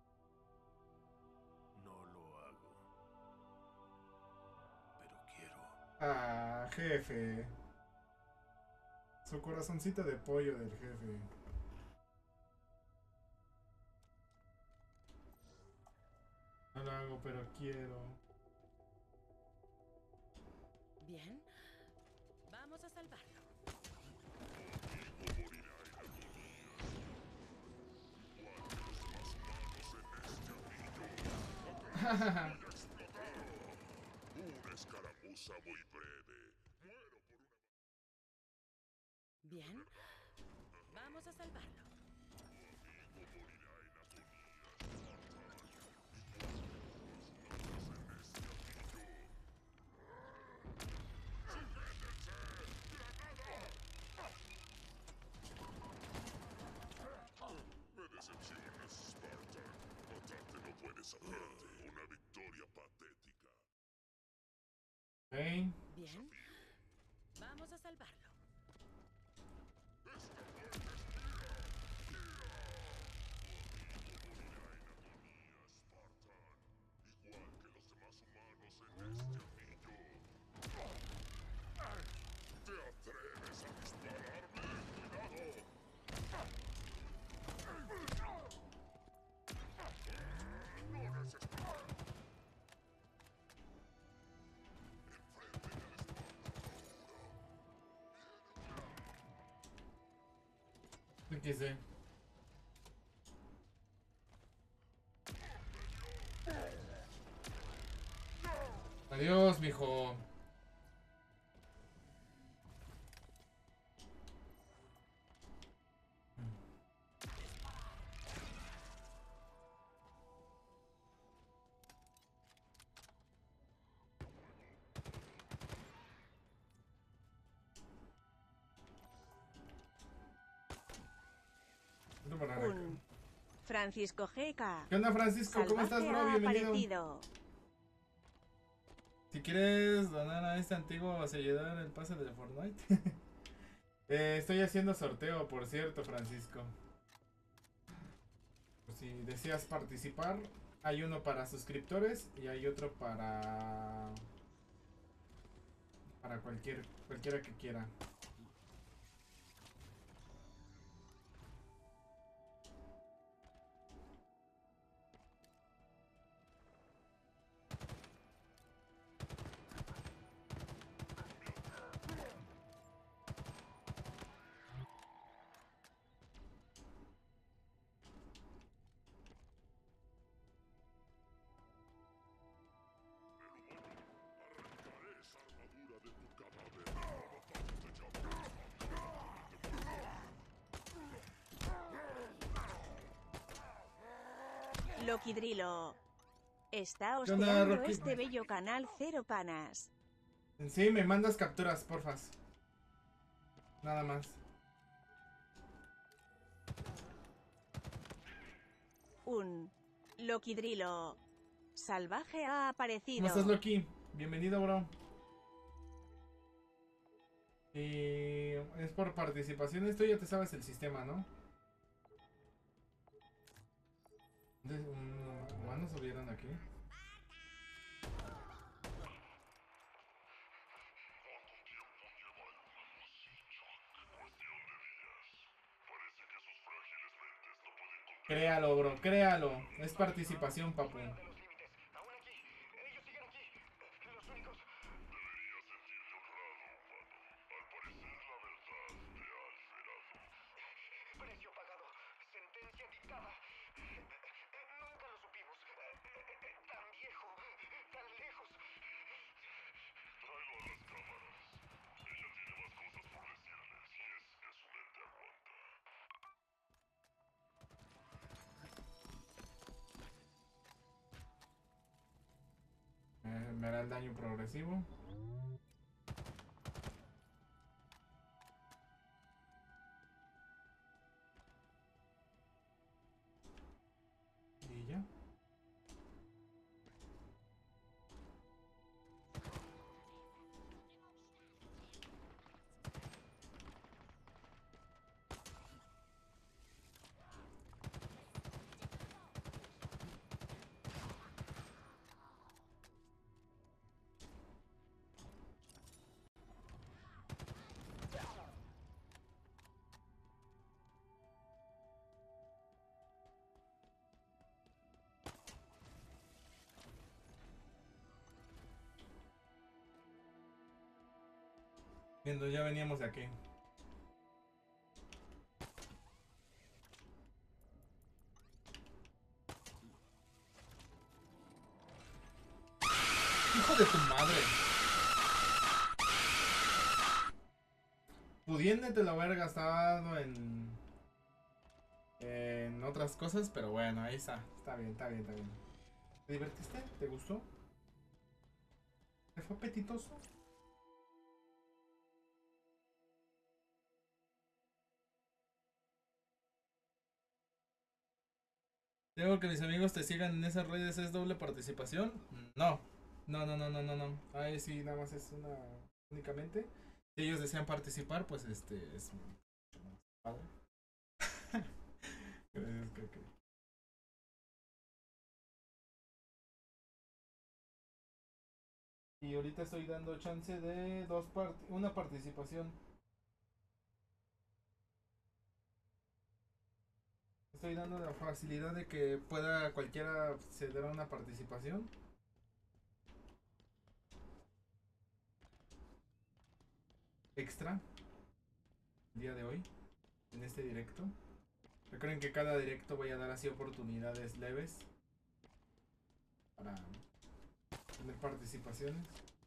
No lo hago. Pero quiero.
ah, jefe. Su corazoncito de pollo del jefe. No lo hago, pero quiero.
Bien, vamos a salvarlo.
Una escaramuza muy breve. Muero por una...
Bien, vamos a salvarlo.
Me decepcionas, Spartan. Matarte no puedes hacerte. Una victoria patética.
¿Eh?
Bien, vamos a salvarlo.
Esta muerte es mía. Tu amigo morirá en agonía, Spartan. Igual que los demás humanos en este anillo.
¿Qué sé? Adiós, mijo.
Un Francisco G K.
¿Qué onda, Francisco? ¿Cómo estás, bro? Bienvenido.
Aparecido.
Si quieres donar a este antiguo seguidor el pase de Fortnite. eh, estoy haciendo sorteo, por cierto, Francisco. Pues si deseas participar, hay uno para suscriptores y hay otro para... Para cualquier, cualquiera que quiera.
Loki Drilo. Está
¿Qué onda,
hosteando
Rocky?
este bello canal Cero Panas.
Sí, me mandas capturas, porfas. Nada más.
Un Loki Drilo. Salvaje ha aparecido.
¿Cómo estás, Loki? Bienvenido, bro. Y es por participación. Esto ya te sabes el sistema, ¿no? De, um, ¿Humanos subieron aquí? Créalo, bro, créalo. Es participación, papu. Eh, me hará el daño progresivo. Y ya. Viendo, ya veníamos de aquí. Hijo de tu madre. Pudiéndote lo haber gastado en en otras cosas, pero bueno, ahí está. Está bien, está bien, está bien. ¿Te divertiste? ¿Te gustó? ¿Te fue apetitoso? ¿Tengo que mis amigos te sigan en esas redes? ¿Es doble participación? No. No, no, no, no, no, no. Ahí sí, nada más es una únicamente. Si ellos desean participar, pues este es mucho más padre. Gracias, Kake. Y ahorita estoy dando chance de dos part una participación. Estoy dando la facilidad de que pueda cualquiera ceder a una participación. Extra. El día de hoy. en este directo. Recuerden que cada directo voy a dar así oportunidades leves para tener participaciones.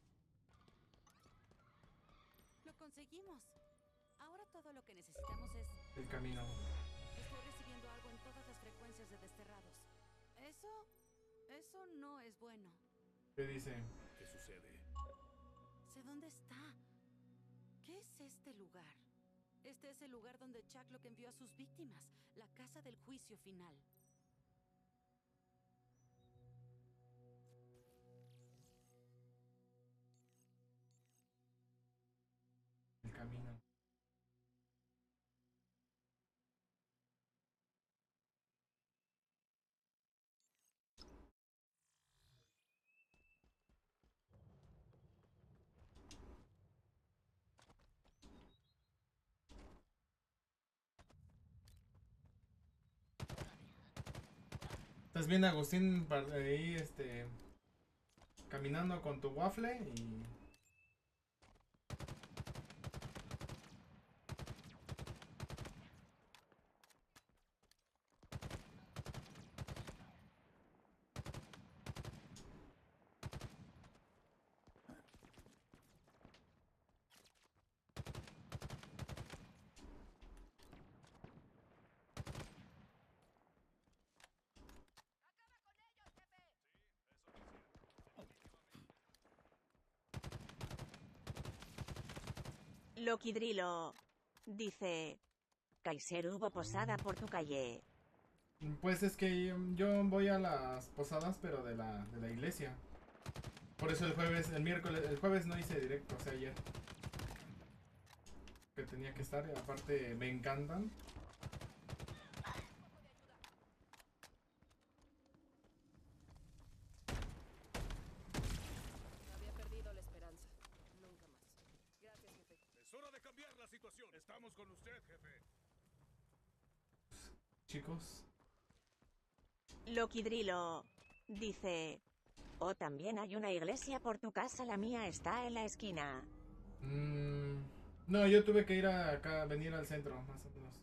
Lo conseguimos. Ahora todo lo que necesitamos es...
El camino.
Estoy recibiendo algo en todas las frecuencias de desterrados. Eso... Eso no es bueno.
¿Qué dice?
¿Qué sucede?
Sé dónde está. ¿Qué es este lugar? Este es el lugar donde Chuck envió a sus víctimas. La casa del juicio final.
El camino. Estás bien, Agustín, par- ahí, este, caminando con tu waffle y...
Loquidrilo dice: Kaiser, hubo posada por tu calle.
Pues es que yo voy a las posadas, pero de la, de la iglesia. Por eso el jueves, el miércoles, el jueves no hice directo, o sea, ayer. Que tenía que estar, aparte me encantan.
Había perdido la esperanza. Nunca más. Gracias, jefe.
Es hora de cambiar la situación. Estamos con usted, jefe.
Chicos.
Loquidrilo dice: O también hay una iglesia por tu casa, la mía está en la esquina.
Mm, no, yo tuve que ir a acá, venir al centro, más o menos.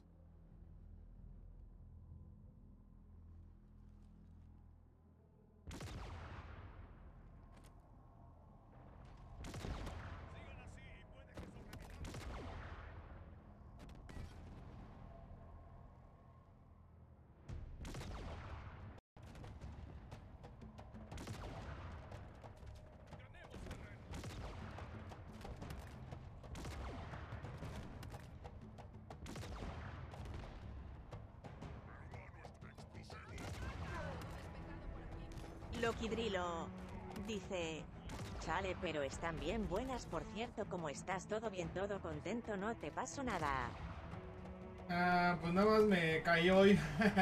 Loquidrilo dice: Chale, pero están bien buenas, por cierto. ¿Cómo estás? ¿Todo bien? ¿Todo contento? No te pasó nada.
Ah, pues nada más me caí hoy.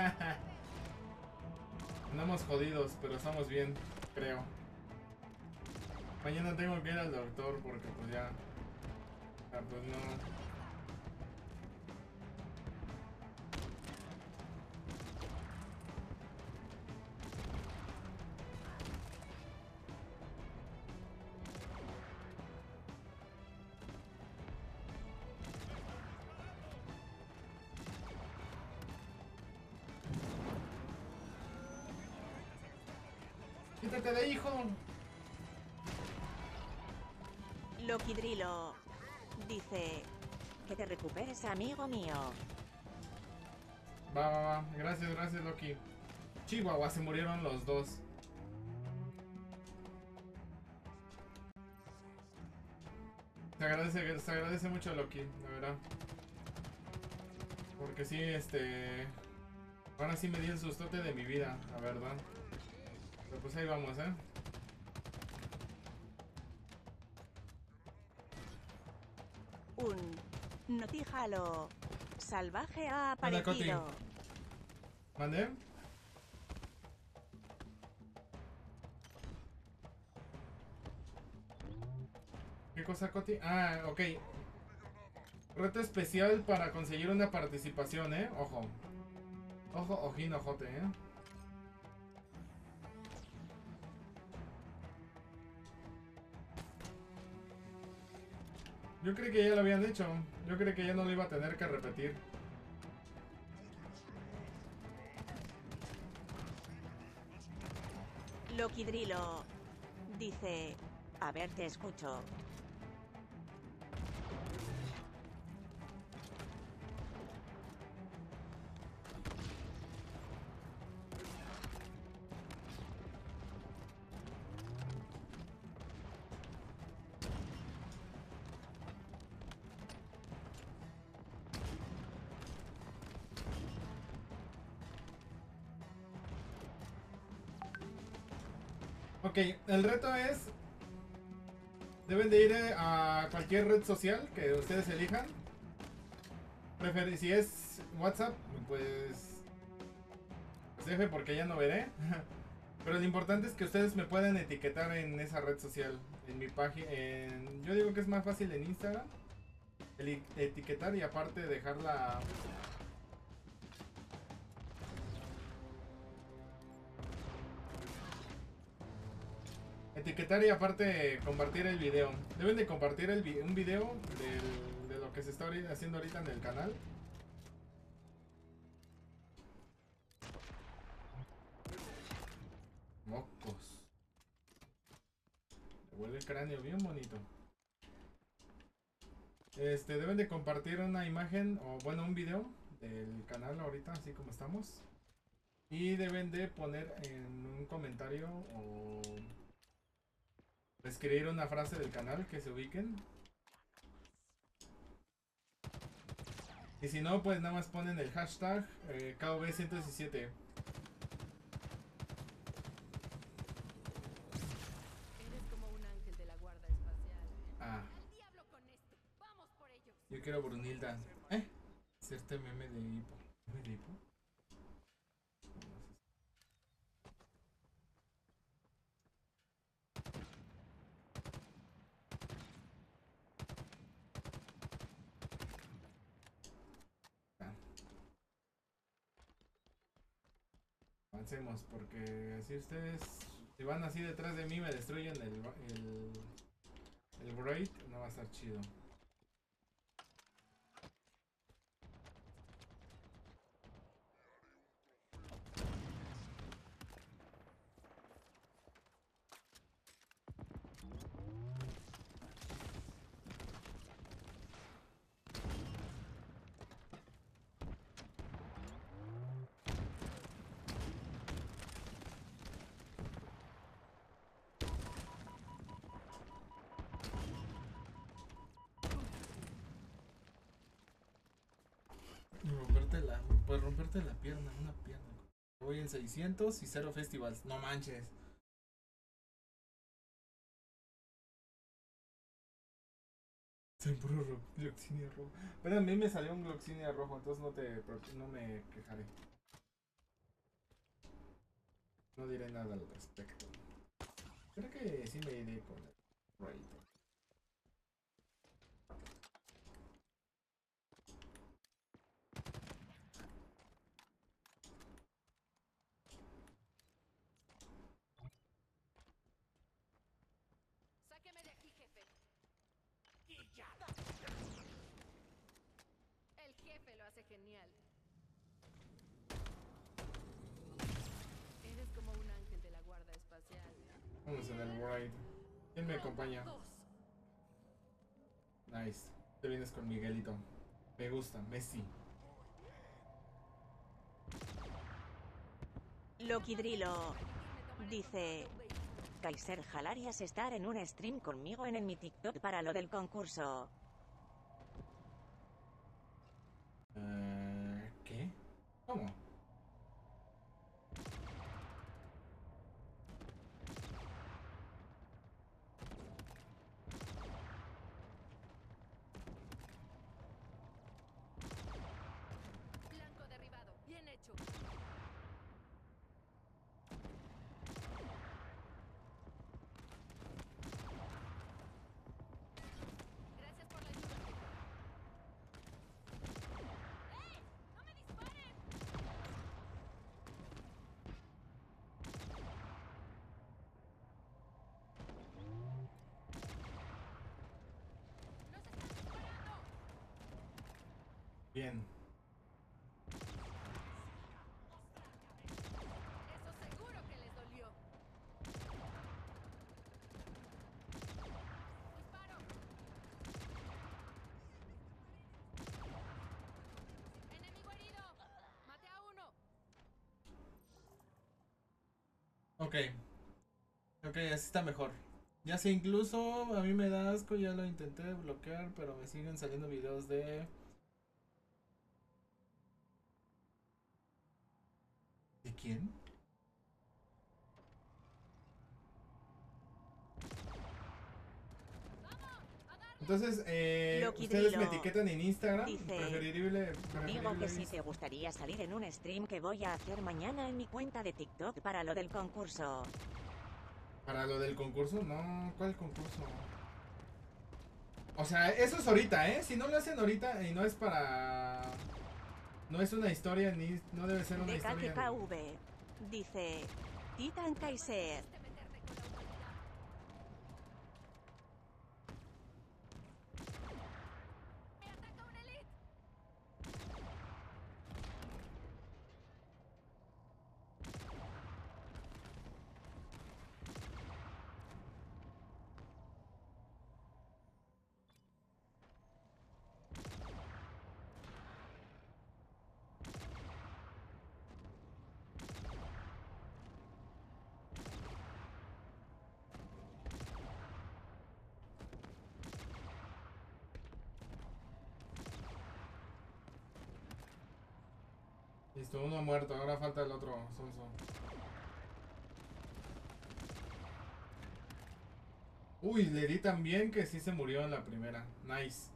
Andamos jodidos, pero estamos bien, creo. Mañana tengo que ir al doctor porque pues ya... Ah, pues no... ¡Quítate de hijo!
Loquidrilo dice: Que te recuperes, amigo mío.
Va, va, va. Gracias, gracias, Loki. Chihuahua, se murieron los dos. Se agradece, se agradece mucho, Loki, la verdad. Porque sí, este... Ahora sí me di el sustote de mi vida, la verdad. Pero pues ahí vamos, ¿eh?
Un notijalo salvaje ha aparecido.
¿Mandé? ¿Qué cosa, Coti? Ah, ok. Reto especial para conseguir una participación, ¿eh? Ojo. Ojo, ojín, ojote, ¿eh? Yo creí que ya lo habían hecho. Yo creí que ya no lo iba a tener que repetir.
Loki Drilo dice, a ver, te escucho.
Ok, el reto es... Deben de ir a cualquier red social que ustedes elijan. Prefer si es WhatsApp, pues... Pues F porque ya no veré. Pero lo importante es que ustedes me puedan etiquetar en esa red social. En mi página... En... Yo digo que es más fácil en Instagram. El etiquetar y aparte dejarla... Etiquetar y aparte compartir el video. Deben de compartir el vi un video del, de lo que se está haciendo ahorita en el canal. Mocos. Me vuelve el cráneo bien bonito. Este, deben de compartir una imagen o bueno un video del canal ahorita así como estamos. Y deben de poner en un comentario o... escribir una frase del canal que se ubiquen. Y si no, pues nada más ponen el hashtag eh, K V ciento diecisiete.
Eres como un ángel de la guarda espacial.
Ah.
¡Al diablo con esto! ¡Vamos por ellos!
Yo quiero Brunilda. ¿Eh? Hacerte meme de hipo. ¿Meme de hipo? Avancemos, porque así ustedes, si van así detrás de mí, me destruyen el, el, el braid, no va a estar chido. Romperte la, pues romperte la pierna, una pierna. Voy en seiscientos y cero festivals, no manches. Soy puro Gloxinia rojo. Pero a mí me salió un Gloxinia rojo, entonces no te no me quejaré. No diré nada al respecto. Creo que sí me iré con el raid.
¡Sáqueme de aquí, jefe! El jefe lo hace genial. Eres como un ángel de la guarda espacial.
Vamos en el raid. ¿Quién me acompaña? Nice. Te vienes con Miguelito. Me gusta, Messi.
Loki Drilo dice, Kaiser jalarías estar en un stream conmigo en, en mi TikTok para lo del concurso.
Uh, ¿Qué? ¿Cómo?
Blanco derribado. Bien hecho. Gracias por la ayuda. ¡Ey! ¡No me disparen! ¡Nos están disparando!
Bien.
Eso seguro que les dolió.
Ok. Ok, así está mejor. Ya sé, incluso a mí me da asco, ya lo intenté bloquear, pero me siguen saliendo videos de... ¿De quién? Entonces, eh,
Loki
ustedes me
Drilo
etiquetan en Instagram,
dice,
preferible,
digo que
preferible
si
es-
te gustaría salir en un stream que voy a hacer mañana en mi cuenta de TikTok para lo del concurso.
para lo del concurso, no, ¿cuál concurso? O sea, eso es ahorita, ¿eh? Si no lo hacen ahorita y no es para... No es una historia, ni no debe ser una
De
historia.
K V dice, Titan Kaiser.
Listo, uno muerto, ahora falta el otro, Sonso. Uy, le di tan bien que sí se murió en la primera. Nice.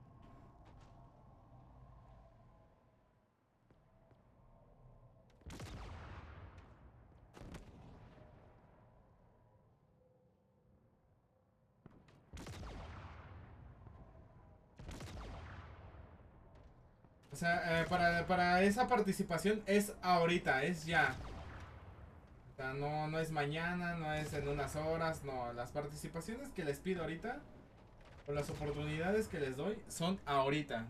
O sea, eh, para, para esa participación es ahorita, es ya. O sea, no, no es mañana, no es en unas horas, no. Las participaciones que les pido ahorita, o las oportunidades que les doy, son ahorita.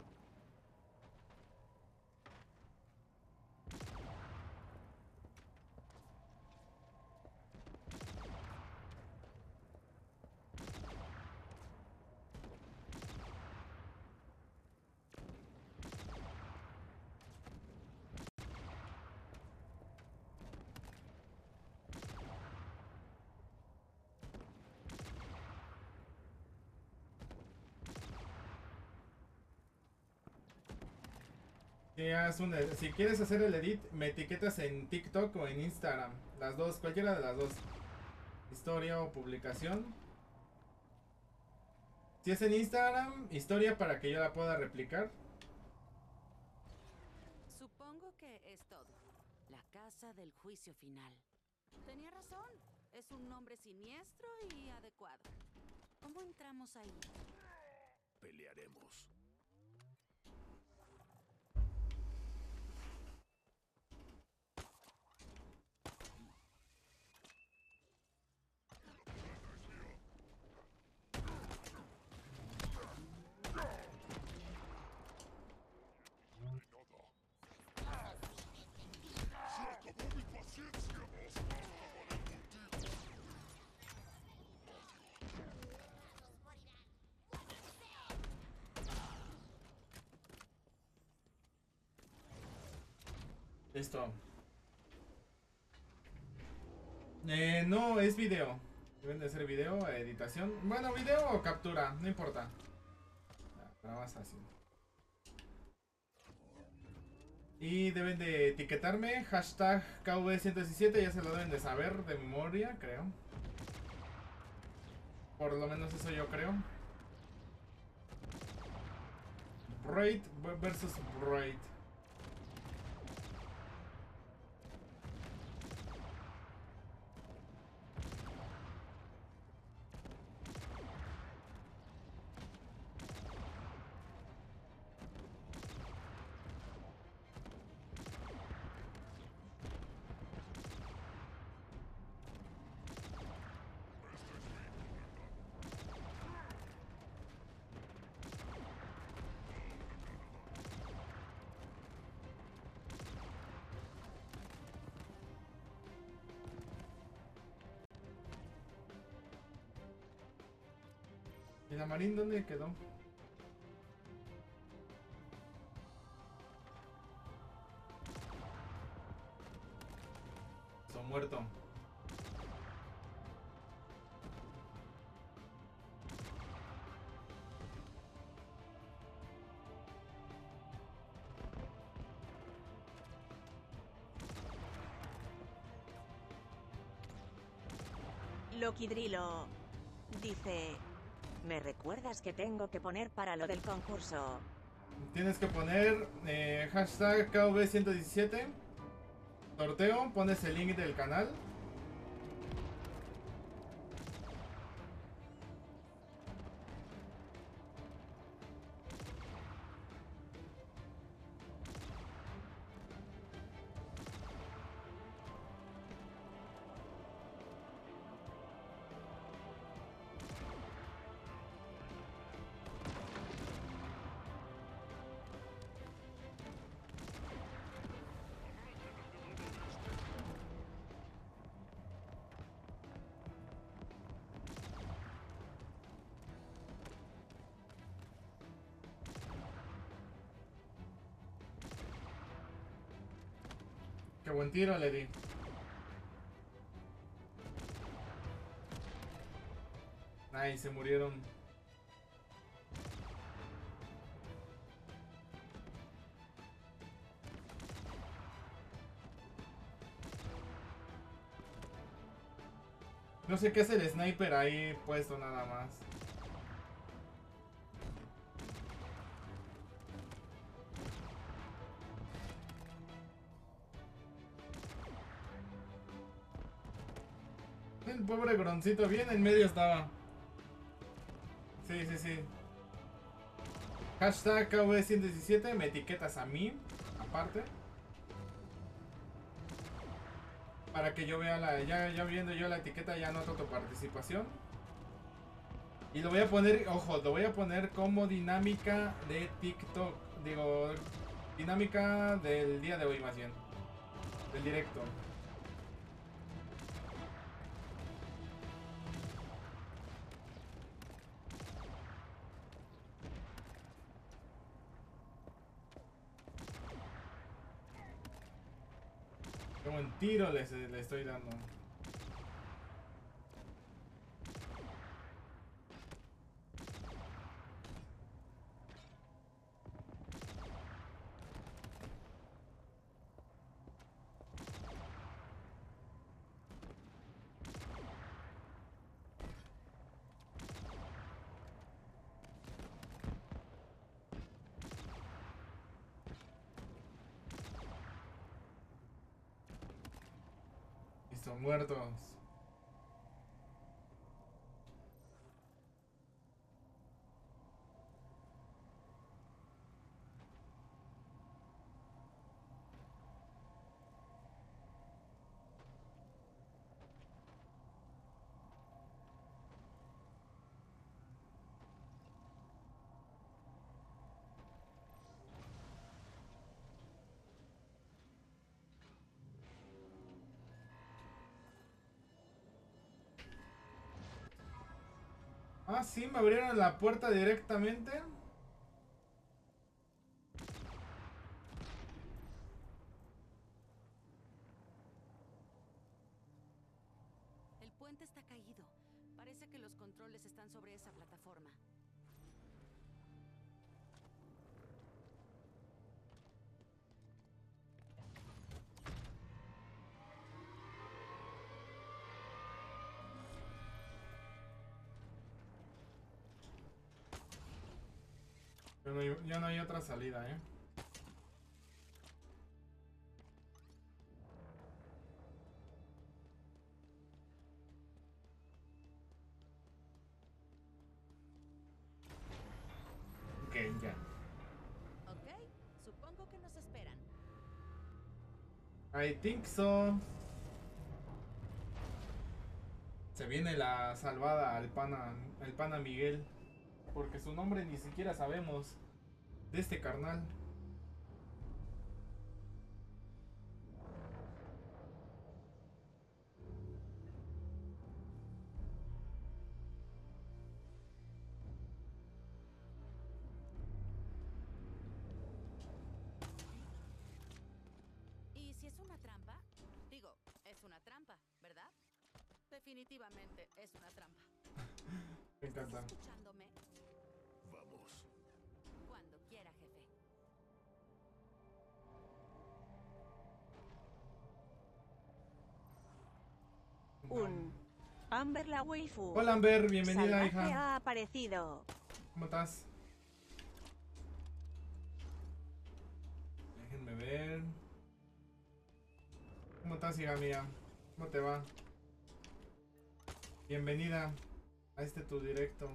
Si, haz un ed- si quieres hacer el edit, me etiquetas en TikTok o en Instagram. Las dos, cualquiera de las dos. Historia o publicación. Si es en Instagram, historia para que yo la pueda replicar.
Supongo que es todo. La casa del juicio final. Tenía razón. Es un nombre siniestro y adecuado. ¿Cómo entramos ahí?
Pelearemos.
Listo. Eh, no, es video. Deben de ser video, editación. Bueno, video o captura, no importa. Para más fácil. Y deben de etiquetarme, hashtag K V ciento diecisiete, ya se lo deben de saber de memoria, creo. Por lo menos eso yo creo. Braid versus Braid. ¿Y la Marín dónde quedó? Son muerto.
Loquidrilo dice: ¿me recuerdas que tengo que poner para lo del concurso?
Tienes que poner eh, hashtag K V ciento diecisiete. Sorteo, pones el link del canal. Qué buen tiro le di. Ay, se murieron. No sé qué es el sniper ahí puesto nada más. El pobre Groncito bien en medio estaba. Sí, sí, sí. Hashtag K V ciento diecisiete, me etiquetas a mí, aparte. Para que yo vea la... Ya, ya viendo yo la etiqueta ya noto tu participación. Y lo voy a poner, ojo, lo voy a poner como dinámica de TikTok. Digo, dinámica del día de hoy más bien. Del directo. Qué buen tiro le, le estoy dando. Listo, muertos. Ah, sí, me abrieron la puerta directamente.
El puente está caído. Parece que los controles están sobre esa plataforma.
Ya no hay, ya no hay otra salida, eh. Ok, ya.
Ok, supongo que nos esperan.
I think so. Se viene la salvada al pana, al pana Miguel. Porque su nombre ni siquiera sabemos de este carnal.
¿Y si es una trampa? Digo, es una trampa, ¿verdad? Definitivamente es una trampa.
Me encanta.
¿Estás escuchándome?
Vamos.
Cuando quiera, jefe.
Un Amber la waifu.
Hola Amber, bienvenida,
Salvaje
hija.
ha aparecido.
¿Cómo estás? Déjenme ver. ¿Cómo estás, hija mía? ¿Cómo te va? Bienvenida a este tu directo.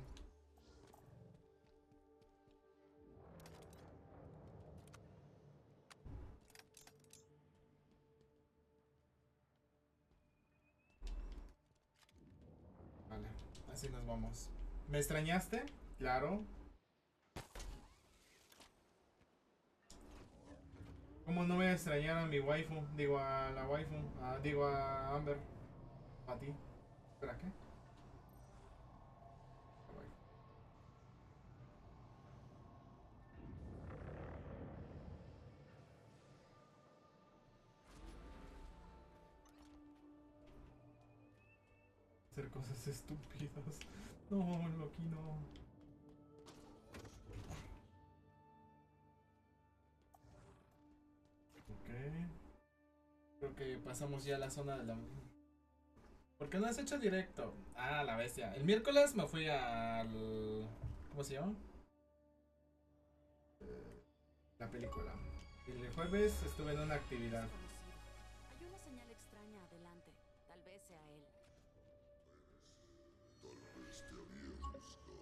Vale, así nos vamos. ¿Me extrañaste? Claro. ¿Cómo no voy a extrañar a mi waifu? Digo a la waifu. Ah, digo a Amber. A ti. ¿Espera qué? La waifu. Hacer cosas estúpidas. No, Loki, no. Ok. Creo que pasamos ya a la zona de la... ¿Por qué no has hecho directo? Ah, la bestia. El miércoles me fui al... ¿Cómo se llama? Eh, La película. El jueves estuve en una actividad.
Hay una señal extraña adelante. Tal vez sea él.
Tal vez te había buscado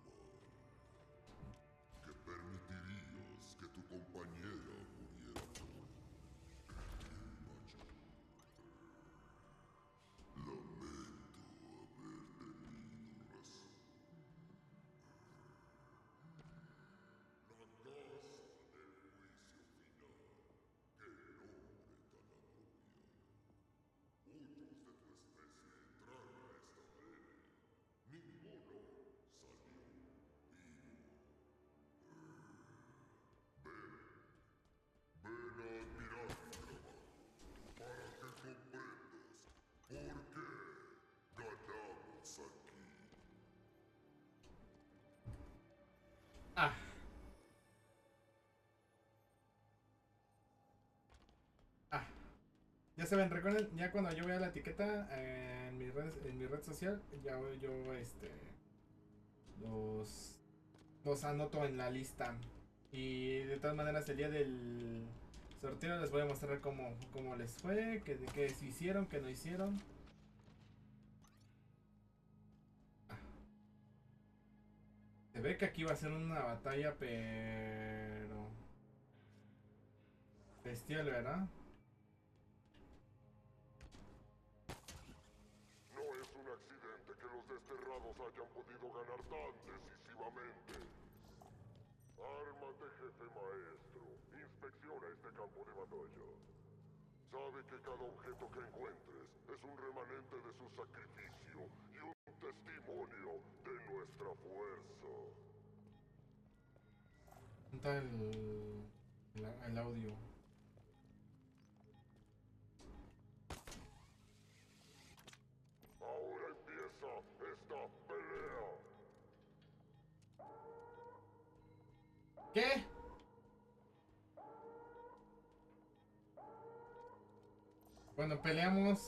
mal. Que permitirías que tu compañera muriera por macho. Lamento haber tenido razón. La casa del juicio final. Qué nombre tan apropiado. Muchos de tu especie entraron a esta arena. Ninguno salió vivo. Ven, ven a admirar mi trabajo, para que comprendas por qué ganamos aquí.
Ah. Ah. Ya saben, recuerden, ya cuando yo vea la etiqueta eh, en mi red, en mi red social, ya voy yo este los los anoto en la lista. Y de todas maneras el día del sorteo les voy a mostrar cómo, cómo les fue, qué, qué se hicieron, qué no hicieron. Ah. Se ve que aquí va a ser una batalla, pero bestial, ¿verdad?
No es un accidente que los desterrados hayan podido ganar tan decisivamente. Ármate, jefe maestro. Inspecciona este campo de batalla. Sabe que cada objeto que encuentres es un remanente de su sacrificio y un testimonio de nuestra fuerza.
Está el, el, el audio.
Ahora empieza esta pelea.
¿Qué? Bueno, peleamos.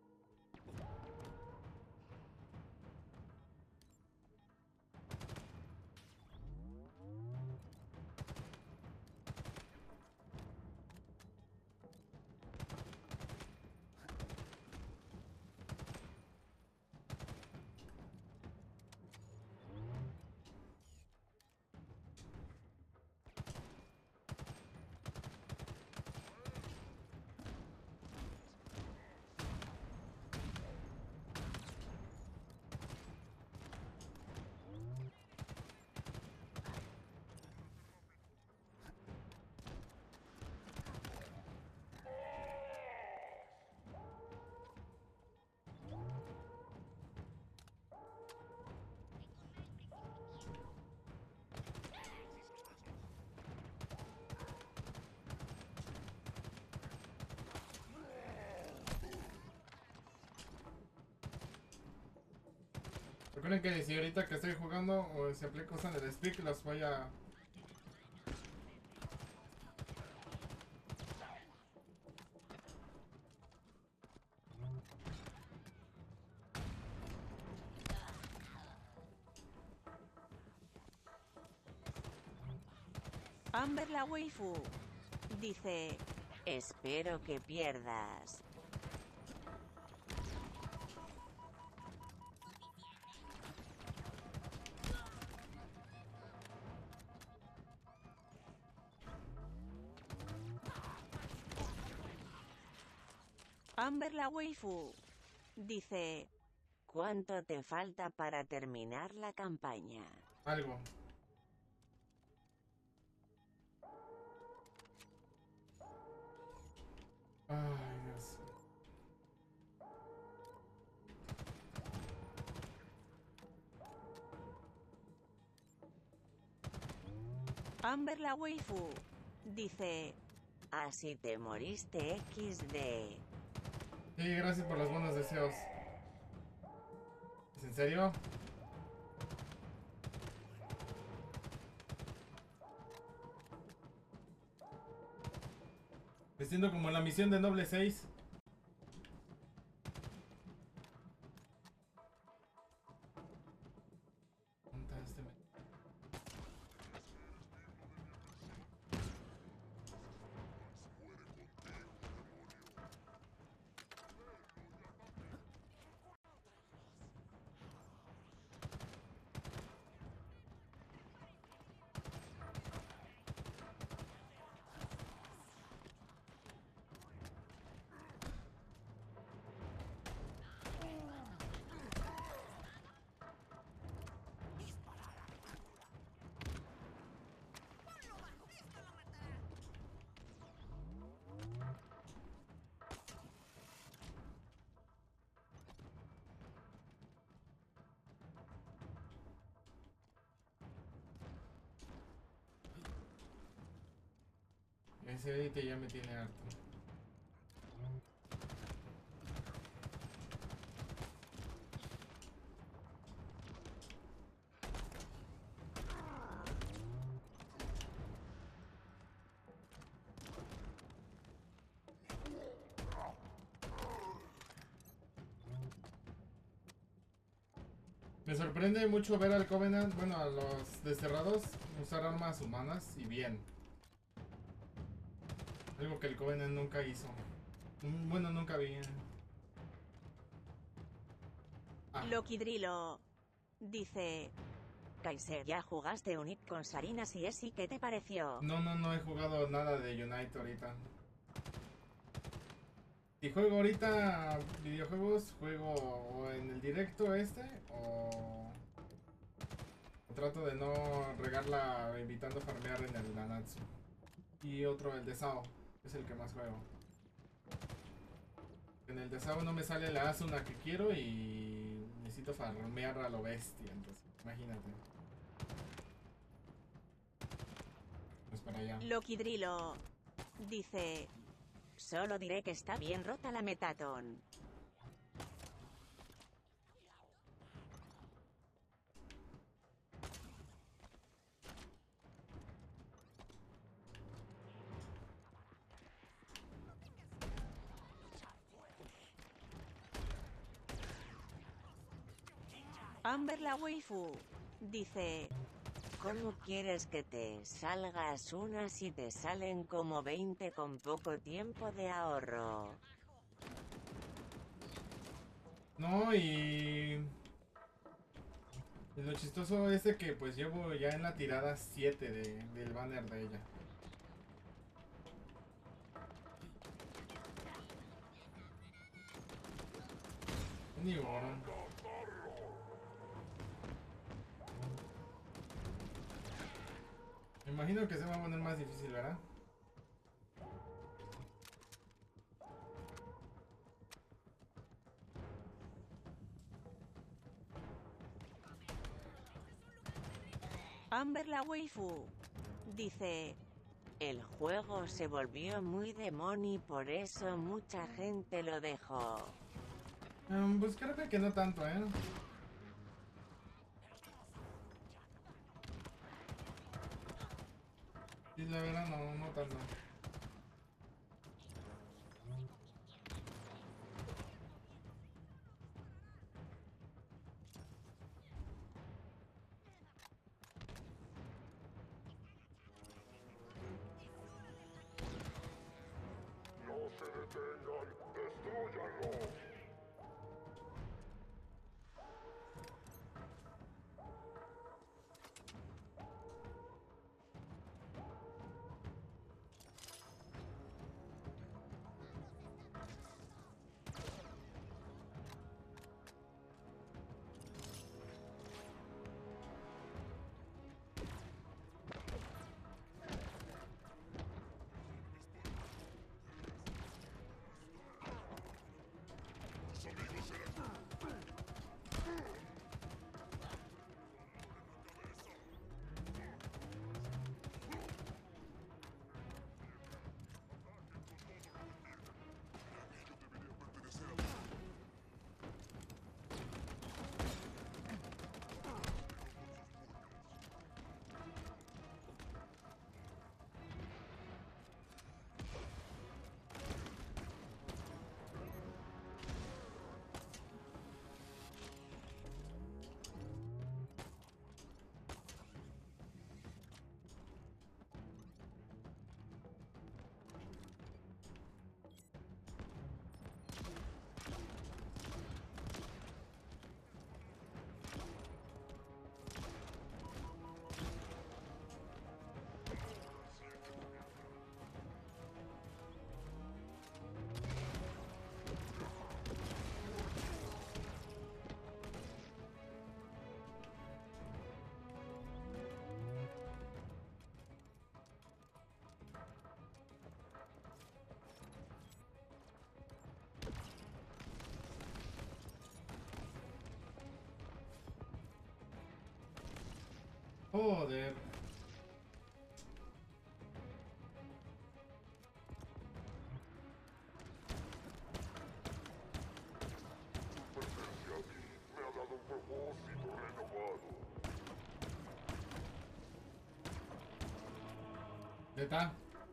Recuerden que si ahorita que estoy jugando o si aplico cosas en el speak, los voy a...
Amber la waifu dice, espero que pierdas. Amber la waifu dice, ¿cuánto te falta para terminar la campaña?
Algo. Ay, Dios.
Amber la waifu dice, así te moriste equis de.
Sí, gracias por los buenos deseos. ¿Es en serio? Me siento como en la misión de Noble seis. ¿Dónde está este me- Ese edit ya me tiene harto. Me sorprende mucho ver al Covenant, bueno, a los desterrados usar armas humanas y bien. Algo que el Covenant nunca hizo. Mm, Bueno, nunca vi. Ah,
Loki Drilo dice, Kaiser, ¿ya jugaste Unit con Sarina si es y qué te pareció?
no, no, no he jugado nada de Unite ahorita. Si juego ahorita videojuegos, juego o en el directo este o trato de no regarla invitando a farmear en el Nanatsu. Y otro, el de Sao, es el que más juego. En el de Sao no me sale la Asuna que quiero y necesito farmear a lo bestia, entonces imagínate. Pues para allá.
Loki Drilo dice, solo diré que está bien rota la Metaton. Amber la waifu dice, ¿cómo quieres que te salgas una si te salen como veinte con poco tiempo de ahorro?
No, y... y lo chistoso es de que pues llevo ya en la tirada siete de, del banner de ella. Ni modo. Me imagino que se va a poner más difícil, ¿verdad?
Amber la waifu dice, el juego se volvió muy de money, por eso mucha gente lo dejó.
Um, pues creo que no tanto, ¿eh? Sí, la verdad no, no tanto. Joder.
Su presencia aquí me ha dado un propósito renovado.
¿Neta?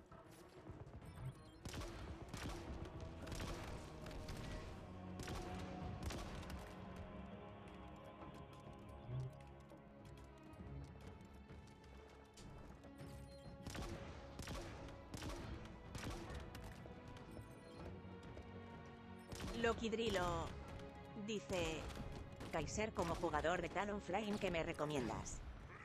Lokidrilo dice: Kaiser, como jugador de Talonflame, ¿qué me recomiendas?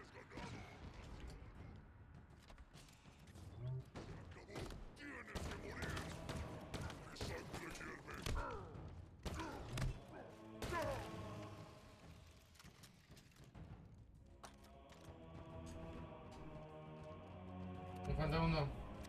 Me falta uno.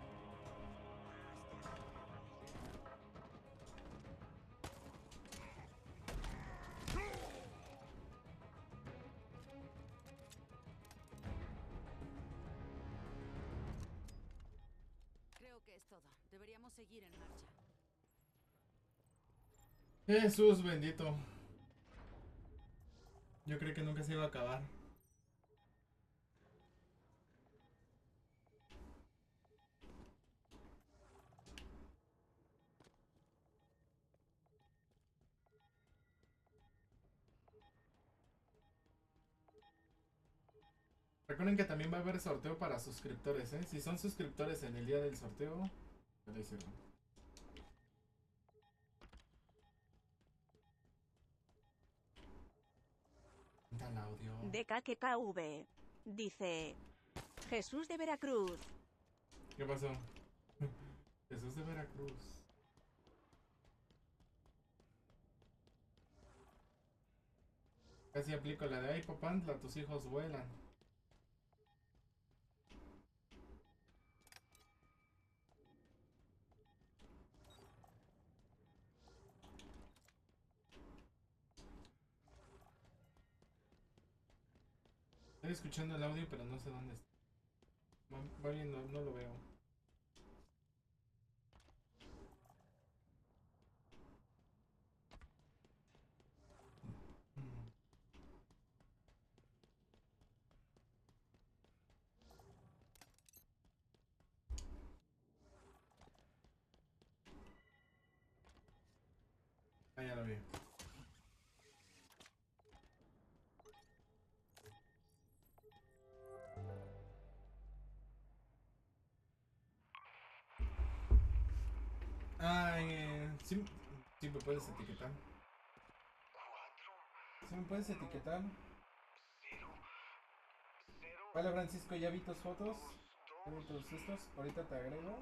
Creo que es todo. Deberíamos seguir en marcha.
Jesús bendito. Yo creí que nunca se iba a acabar. Recuerden que también va a haber sorteo para suscriptores, ¿eh? Si son suscriptores en el día del sorteo, ya lo hicieron. Tal audio.
D K K K V dice: Jesús de Veracruz.
¿Qué pasó? Jesús de Veracruz. Casi aplico la de ay papantla, tus hijos vuelan. Estoy escuchando el audio pero no sé dónde está. Va, va bien, no, no lo veo. Ah, ya lo vi. Ay, eh, sí, sí, me puedes etiquetar. ¿Sí me puedes etiquetar? Hola Francisco, ya vi tus fotos. Ya vi tus estos. Ahorita te agrego.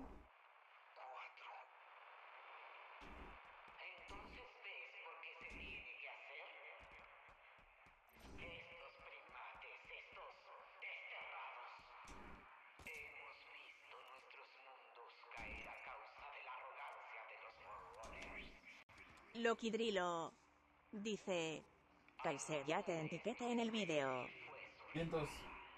Loquidrilo dice: Kaiser ya te etiqueta en el vídeo.
Vientos.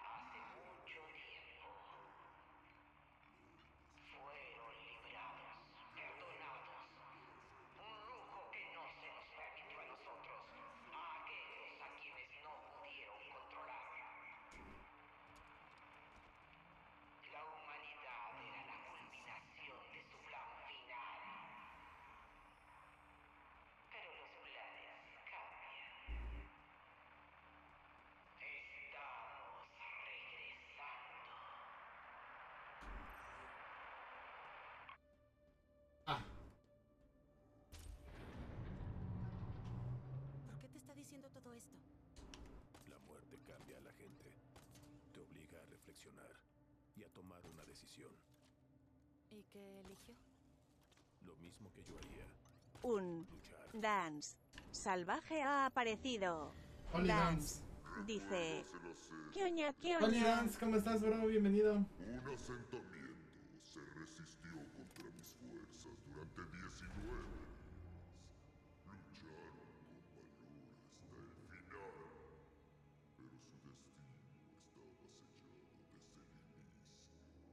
Ah,
¿Por qué te está diciendo todo esto?
La muerte cambia a la gente. Te obliga a reflexionar y a tomar una decisión.
¿Y qué eligió?
Lo mismo que yo haría.
Un
Luchar.
Dance salvaje ha aparecido.
Oli
Dance
Dance.
dice:
Se lo sé.
¿Qué oña, qué
Oli
oña?
Dance, ¿cómo estás, bro? Bienvenido.
Un asentamiento se resistió contra mis fuerzas durante diecinueve días. Lucharon con valor hasta el final, pero su destino estaba sellado desde el inicio.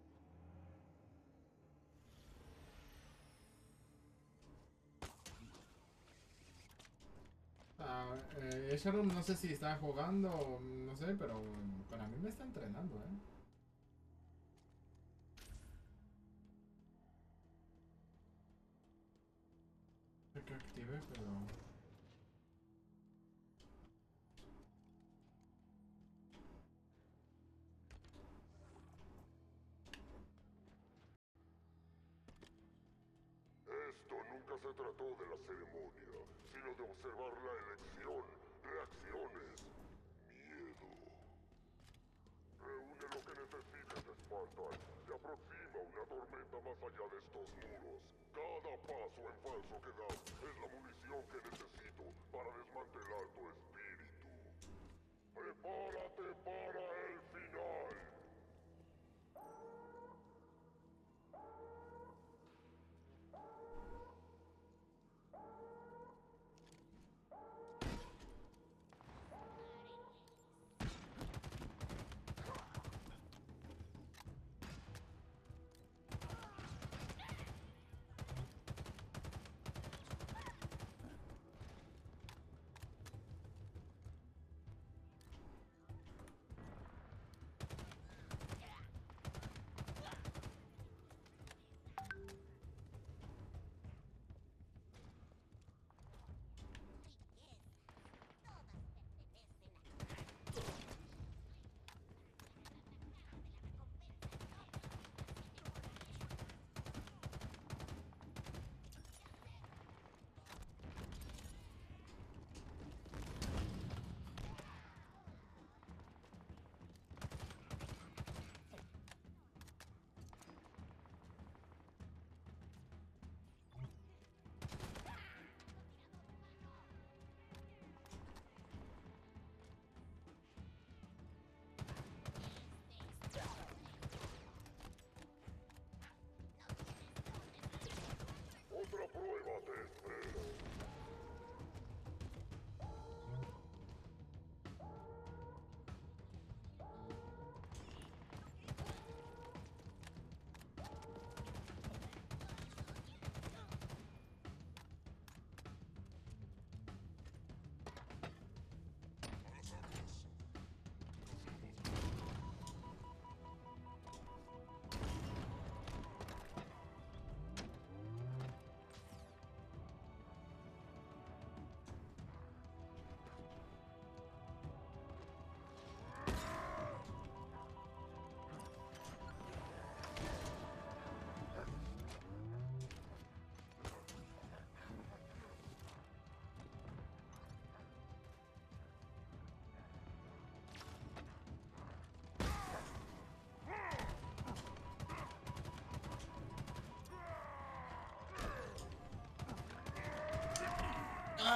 Ah, eh, Sharon no sé si está jugando o no sé, pero para mí me está entrenando, eh. Sé que active, pero...
Esto nunca se trató de la ceremonia, sino de observar la elección, reacciones, miedo. Reúne lo que necesites, Spartan, y aproxima una tormenta más allá de estos muros. Cada paso en falso que das es la munición que necesito para desmantelar tu espíritu. ¡Prepárate para el final!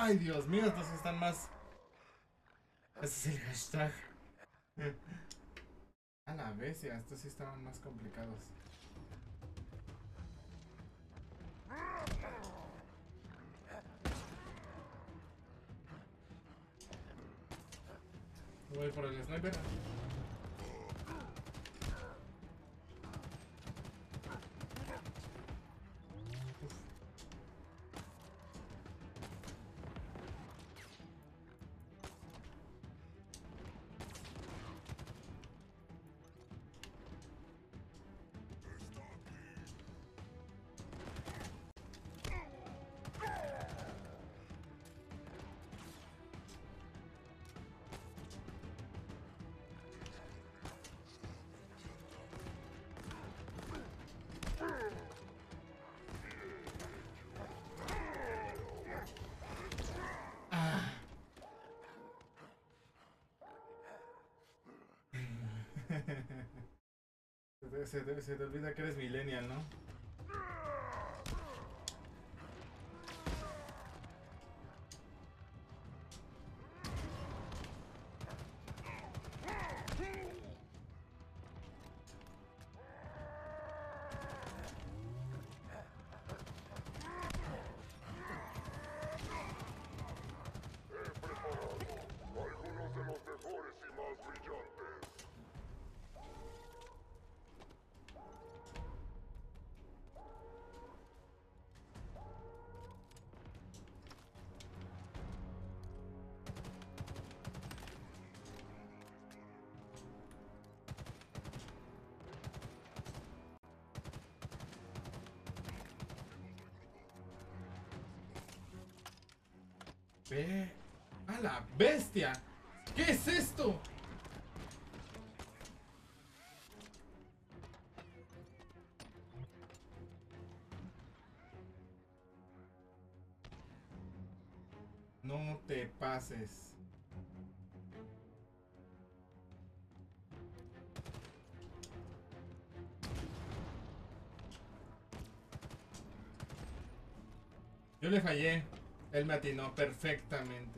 Ay, Dios mío, estos sí están más... Ese es el hashtag. A la bestia, estos sí estaban más complicados. Voy por el sniper. Se te, se, te, se te olvida que eres millennial, ¿no?
Algunos de los mejores y más brillantes.
Ve. ¡A la bestia! ¿Qué es esto? No te pases. Yo le fallé. Él me atinó perfectamente.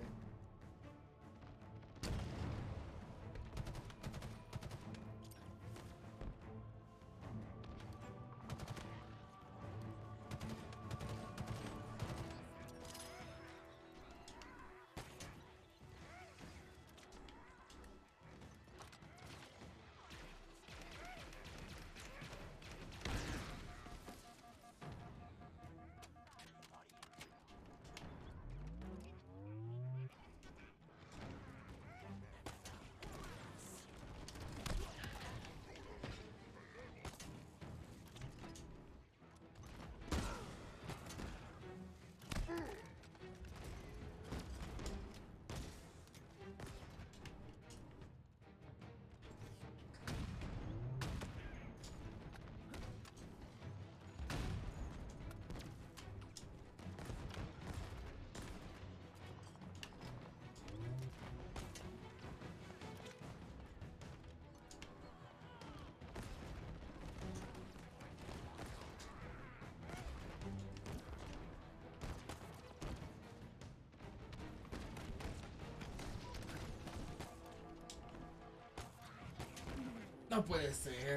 No puede ser.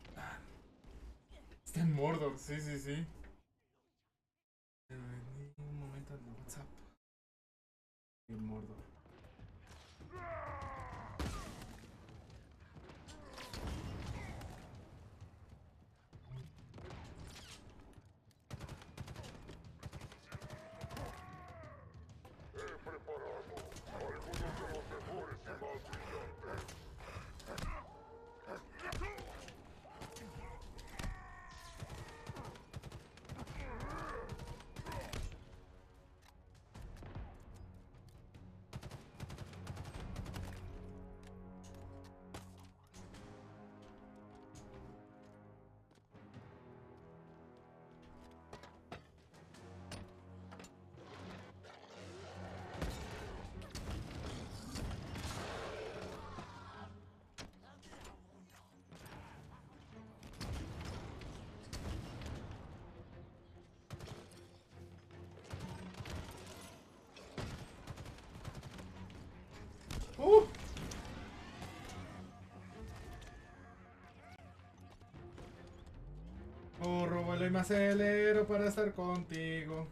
Está en Mordor, sí, sí, sí. Un momento en WhatsApp. En Mordor.
He preparado algunos de los mejores y más brillantes.
Corro, vuelo y me acelero para estar contigo.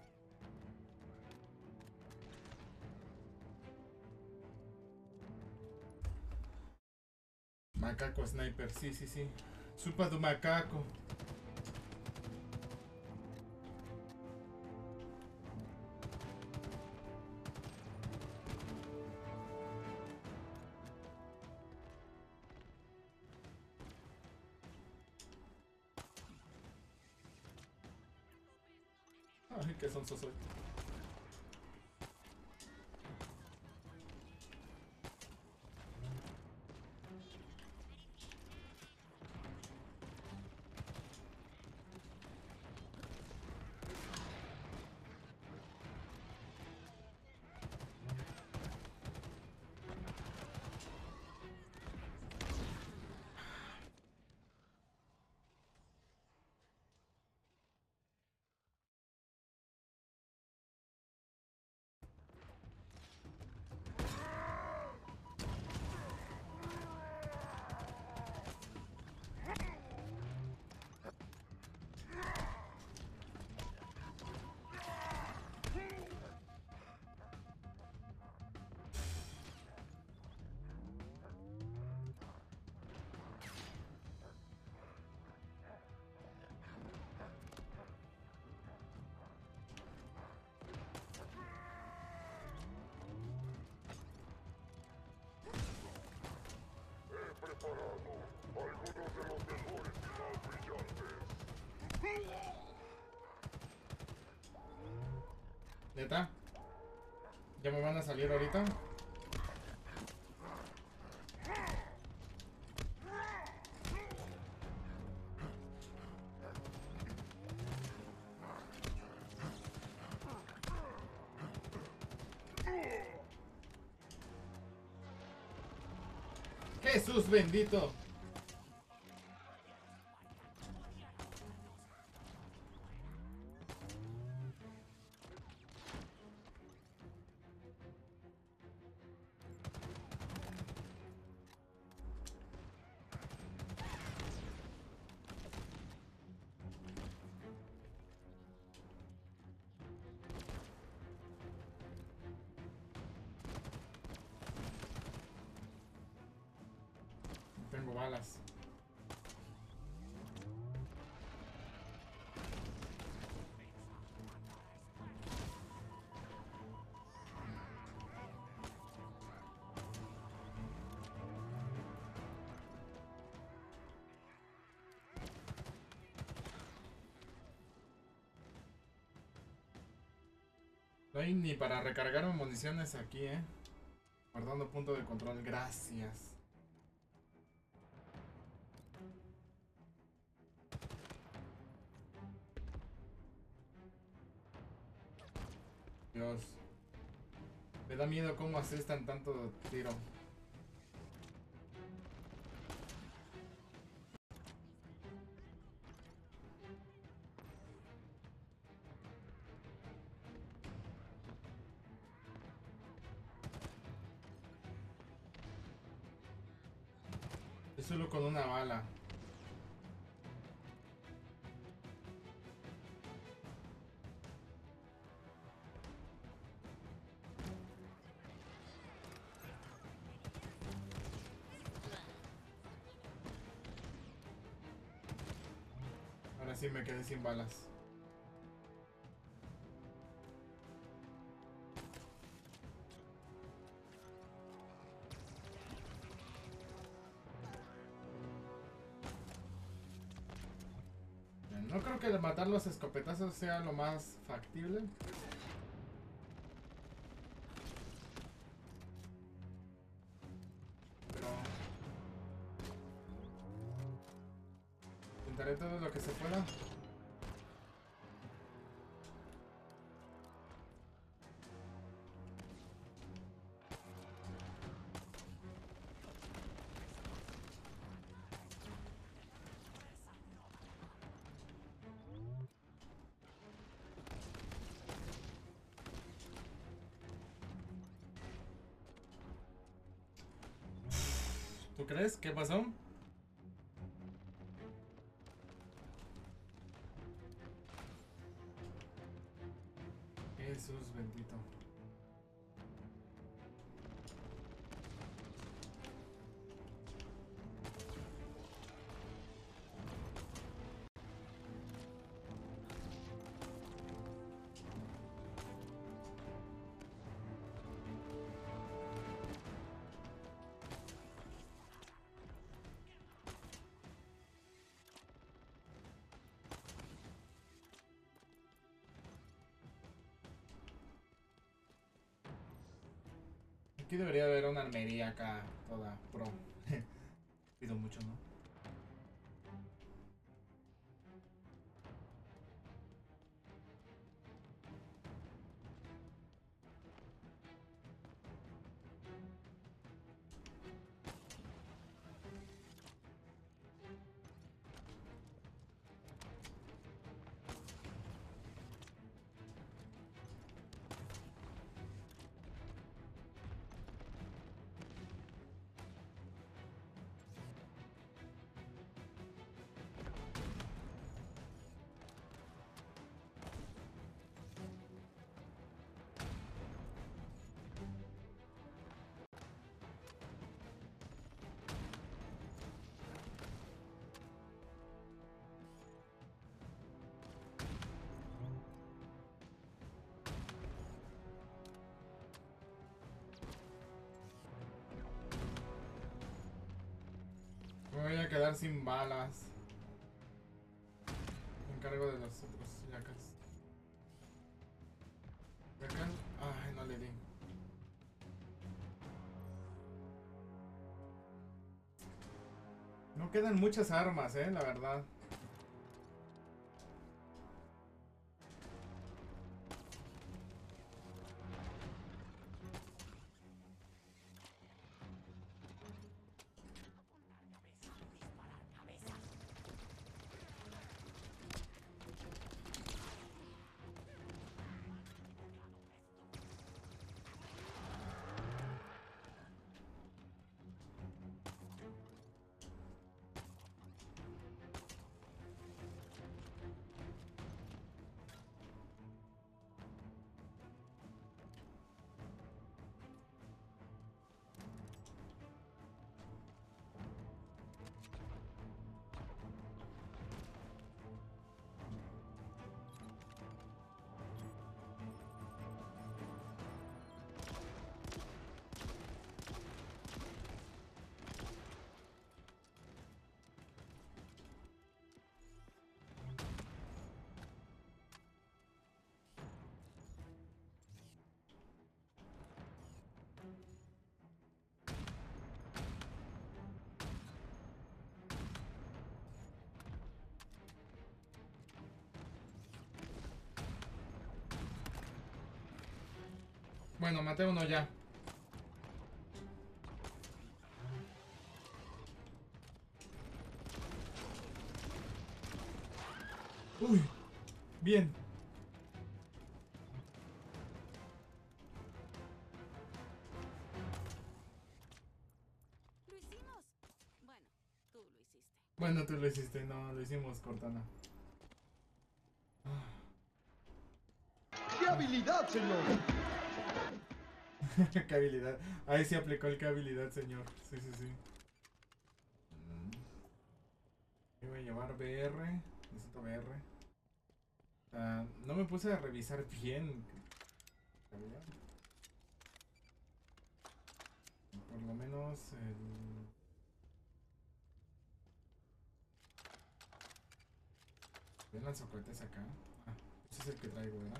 Macaco sniper, sí, sí, sí. Supa do macaco. Ay, que son soy. ¿Neta? ¿Ya me van a salir ahorita? Jesús bendito. Tengo balas. No hay ni para recargar municiones aquí, eh. Guardando punto de control, gracias. Dios. Me da miedo cómo asestan tanto tiro. Es solo con una bala. Ahora sí me quedé sin balas. No creo que matar los escopetazos sea lo más factible. Pero intentaré todo lo que se pueda. ¿Tú crees? ¿Qué pasó? Jesús bendito. Aquí debería haber una armería acá, toda pro. Pido mucho, ¿no? Me voy a quedar sin balas. Me encargo de los otros yacas. Yacan. Ay, no le di. No quedan muchas armas, eh, la verdad. Bueno, maté uno ya. Uy, bien.
¡Lo hicimos! Bueno, tú lo hiciste.
Bueno, tú lo hiciste, no, lo hicimos, Cortana.
¡Qué habilidad, señor!
Qué habilidad. Ahí sí aplicó el qué habilidad, señor. Sí, sí, sí. Me voy a llevar B R. Necesito B R. Uh, no me puse a revisar bien. Por lo menos el... ¿Ven las socotes acá? Ah, ese es el que traigo, ¿verdad?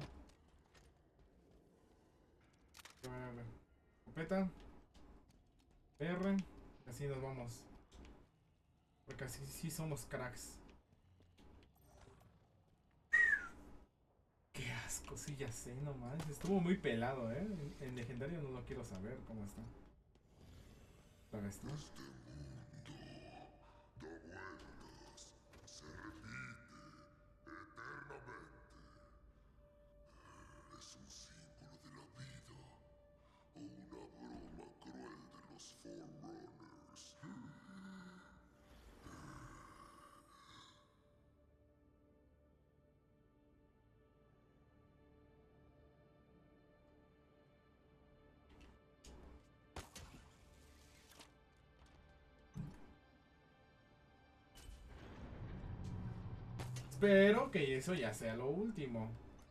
A ver, a ver. Escopeta. B R. Y así nos vamos. Porque así sí somos cracks. Qué asco, sí, ya sé, nomás. Estuvo muy pelado, ¿eh? En, en legendario no lo quiero saber cómo está. ¿Para esto?
Este mundo da vueltas, se repite eternamente. Es un símbolo de la vida o una broma cruel de los Forerunners.
Espero que eso ya sea lo último.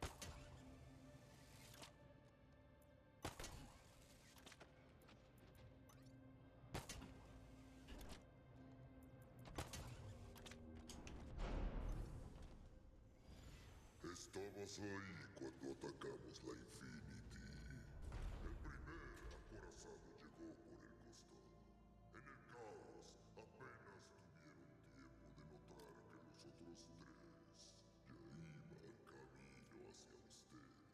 Estabas ahí cuando atacamos la Infinity. El primer acorazado llegó por el costado. En el caos, apenas tuvieron tiempo de notar que los otros tres ya iban camino hacia ustedes.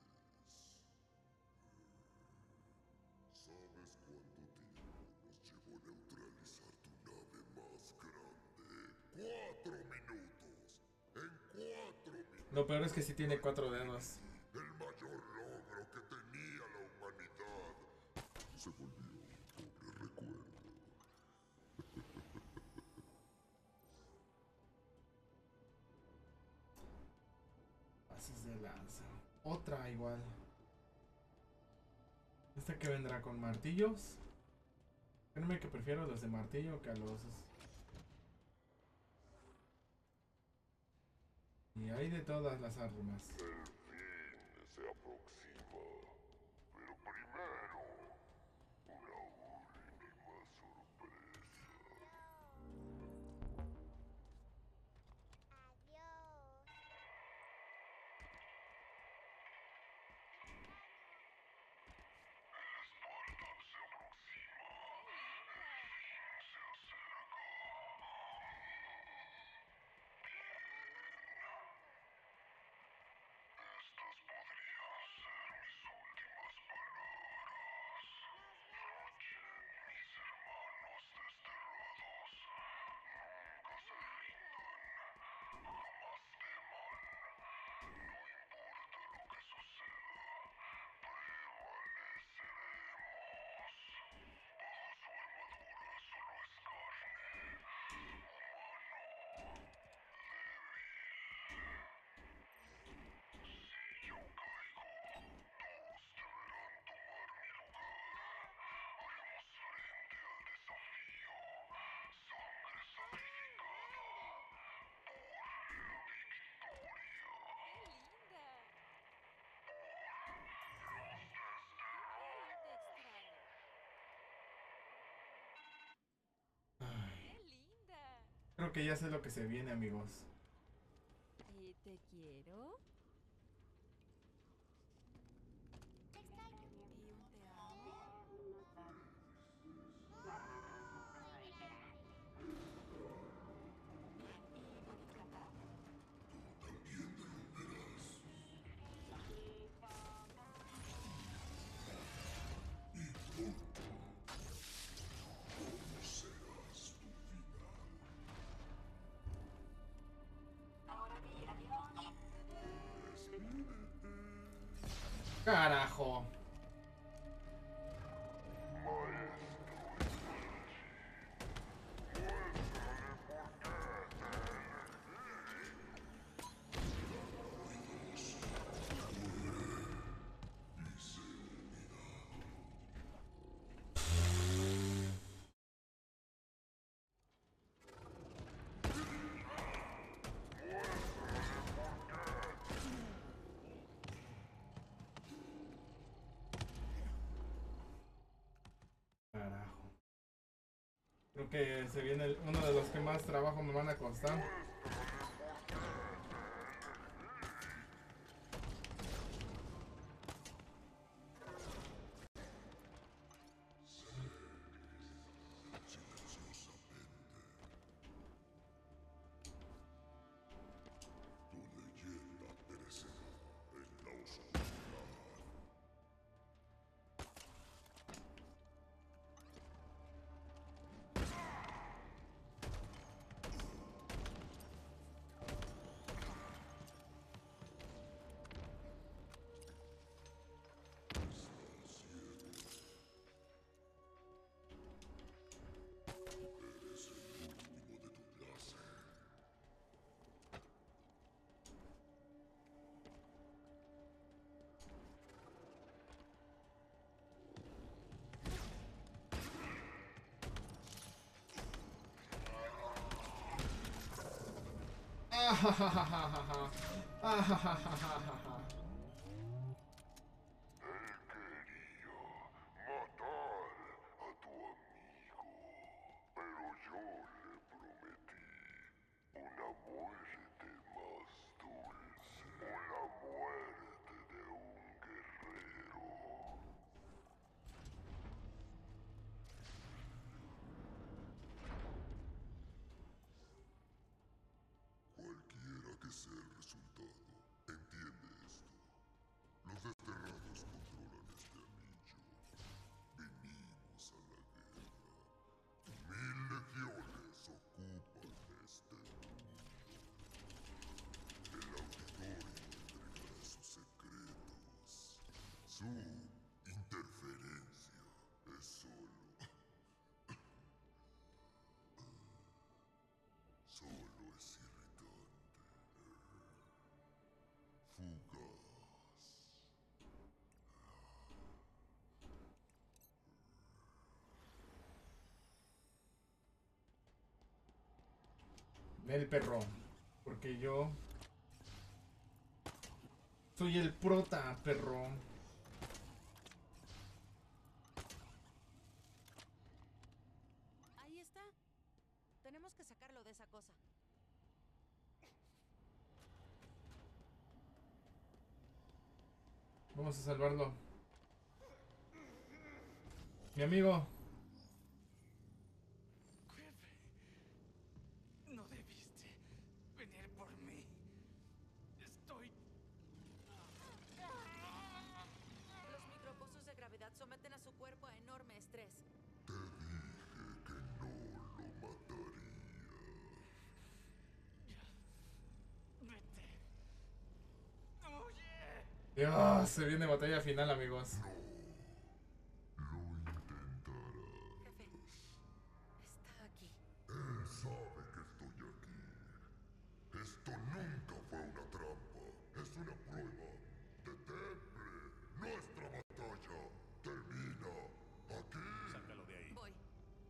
¿Sabes cuánto tiempo nos llevó neutralizar tu nave más grande? ¡Cuatro minutos! ¡En cuatro minutos!
Lo peor es que sí tiene cuatro dedos.
El mayor logro que tenía la humanidad se volvió un pobre recuerdo.
Pases de lanza. Otra igual. Esta que vendrá con martillos. Créeme que prefiero los de martillo que a los... Y hay de todas las armas.
El fin se aproxima, pero primero una última sorpresa.
Creo que ya sé lo que se viene, amigos.
¿Y te quiero? ¿Y un te amo?
Carajo. Carajo. Creo que se viene el- uno de los que más trabajo me van a costar.
Tu leyenda perecerá en la oscuridad.
Ajajajajaja. Ajajajajaja.
Cualquiera que sea el resultado, entiende esto. Los desterrados controlan este anillo. Vinimos a la guerra. Mil legiones ocupan este mundo. El auditorio entregará sus secretos. Su interferencia es solo... solo es irritante. Fugaz.
El perro. Porque yo soy el prota, perro.
Ahí está. Tenemos que sacarlo de esa cosa.
Vamos a salvarlo. Mi amigo.
No debiste venir por mí. Estoy...
Los micropulsos de gravedad someten a su cuerpo a enorme estrés.
Te dije que no lo mataría.
Vete. ¡Huye!
Dios, se viene batalla final, amigos.
Lo intentará.
Jefe, está aquí.
Él sabe que estoy aquí. Esto nunca fue una trampa. Es una prueba de temple. Nuestra batalla termina aquí.
Sácalo de ahí.
Voy.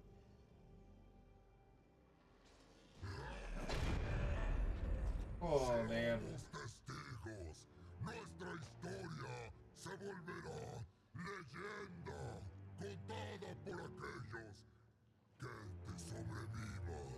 Joder.
Somos testigos. Nuestra historia se volverá leyenda contada por aquellos que te sobrevivan.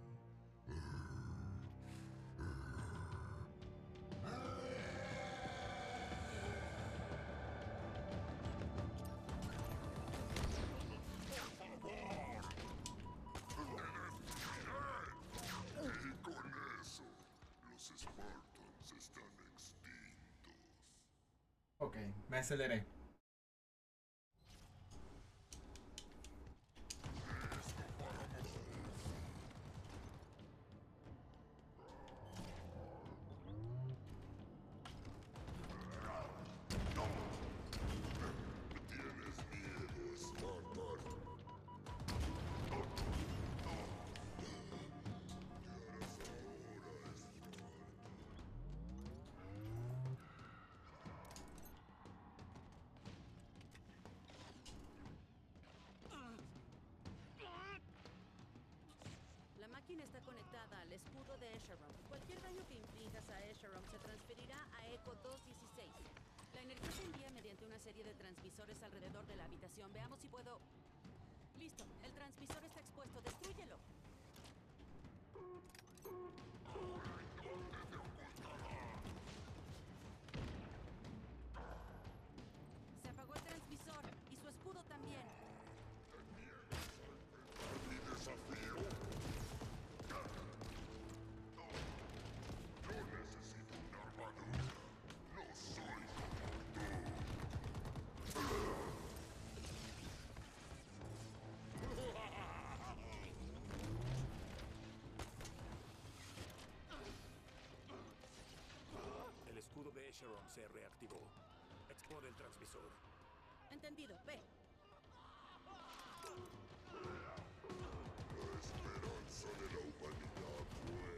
Y con eso, los Spartans están extintos.
Ok, me aceleré.
¿Tienes miedo, Spartan? ¿Qué harás ahora, Spartan?
La máquina está conectada al escudo de Escharum. Cualquier daño que inflijas a Escharum se transferirá a Echo doscientos dieciséis. La energía se envía mediante una serie de transmisores alrededor de la habitación. Veamos si puedo... Listo, el transmisor está expuesto. ¡Destrúyelo! Se apagó el transmisor y su escudo también.
Mi desafío. Yo necesito una armadura. No soy como
El escudo de Escharum se reactivó. Expone el transmisor.
Entendido, ve.
la esperanza de la humanidad muere.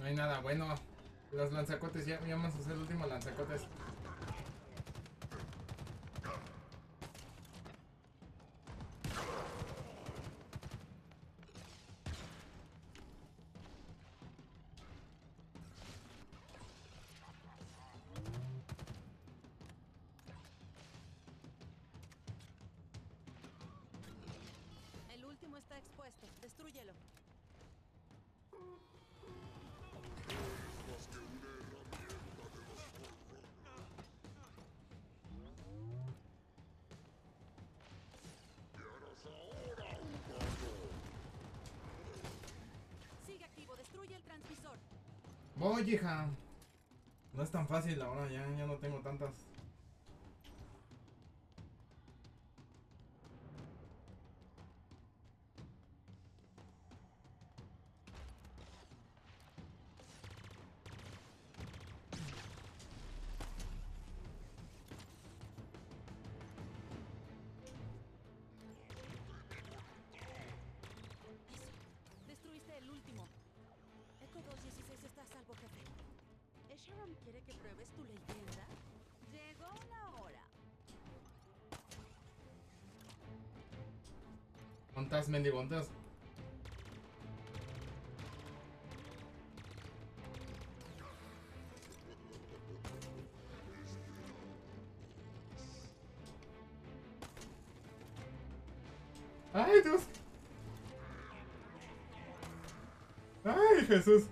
No hay nada bueno. Los lanzacotes, ya, ya vamos a hacer el último lanzacotes.
El último está expuesto. Destrúyelo.
Más que una herramienta de los Forerunner. ¿Qué harás ahora, humano?
Sigue activo. Destruye el transmisor.
Voy, hija. No es tan fácil ahora, ya, ya no tengo tantas.
Destruiste el último. Echo dos dieciséis está a salvo, jefe. ¿Esharam quiere que pruebes tu leyenda? Llegó la hora.
¿Cuántas, mendigo? ¿Cuántas? ¡Ay, Dios! ¡Ay, Jesús!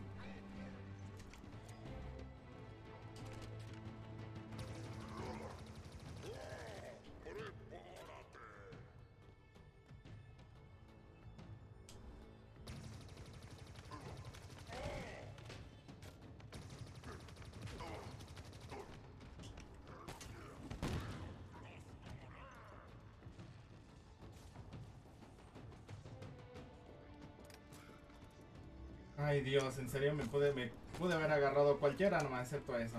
Ay, Dios, en serio me pude, me pude haber agarrado cualquiera nomás, excepto eso.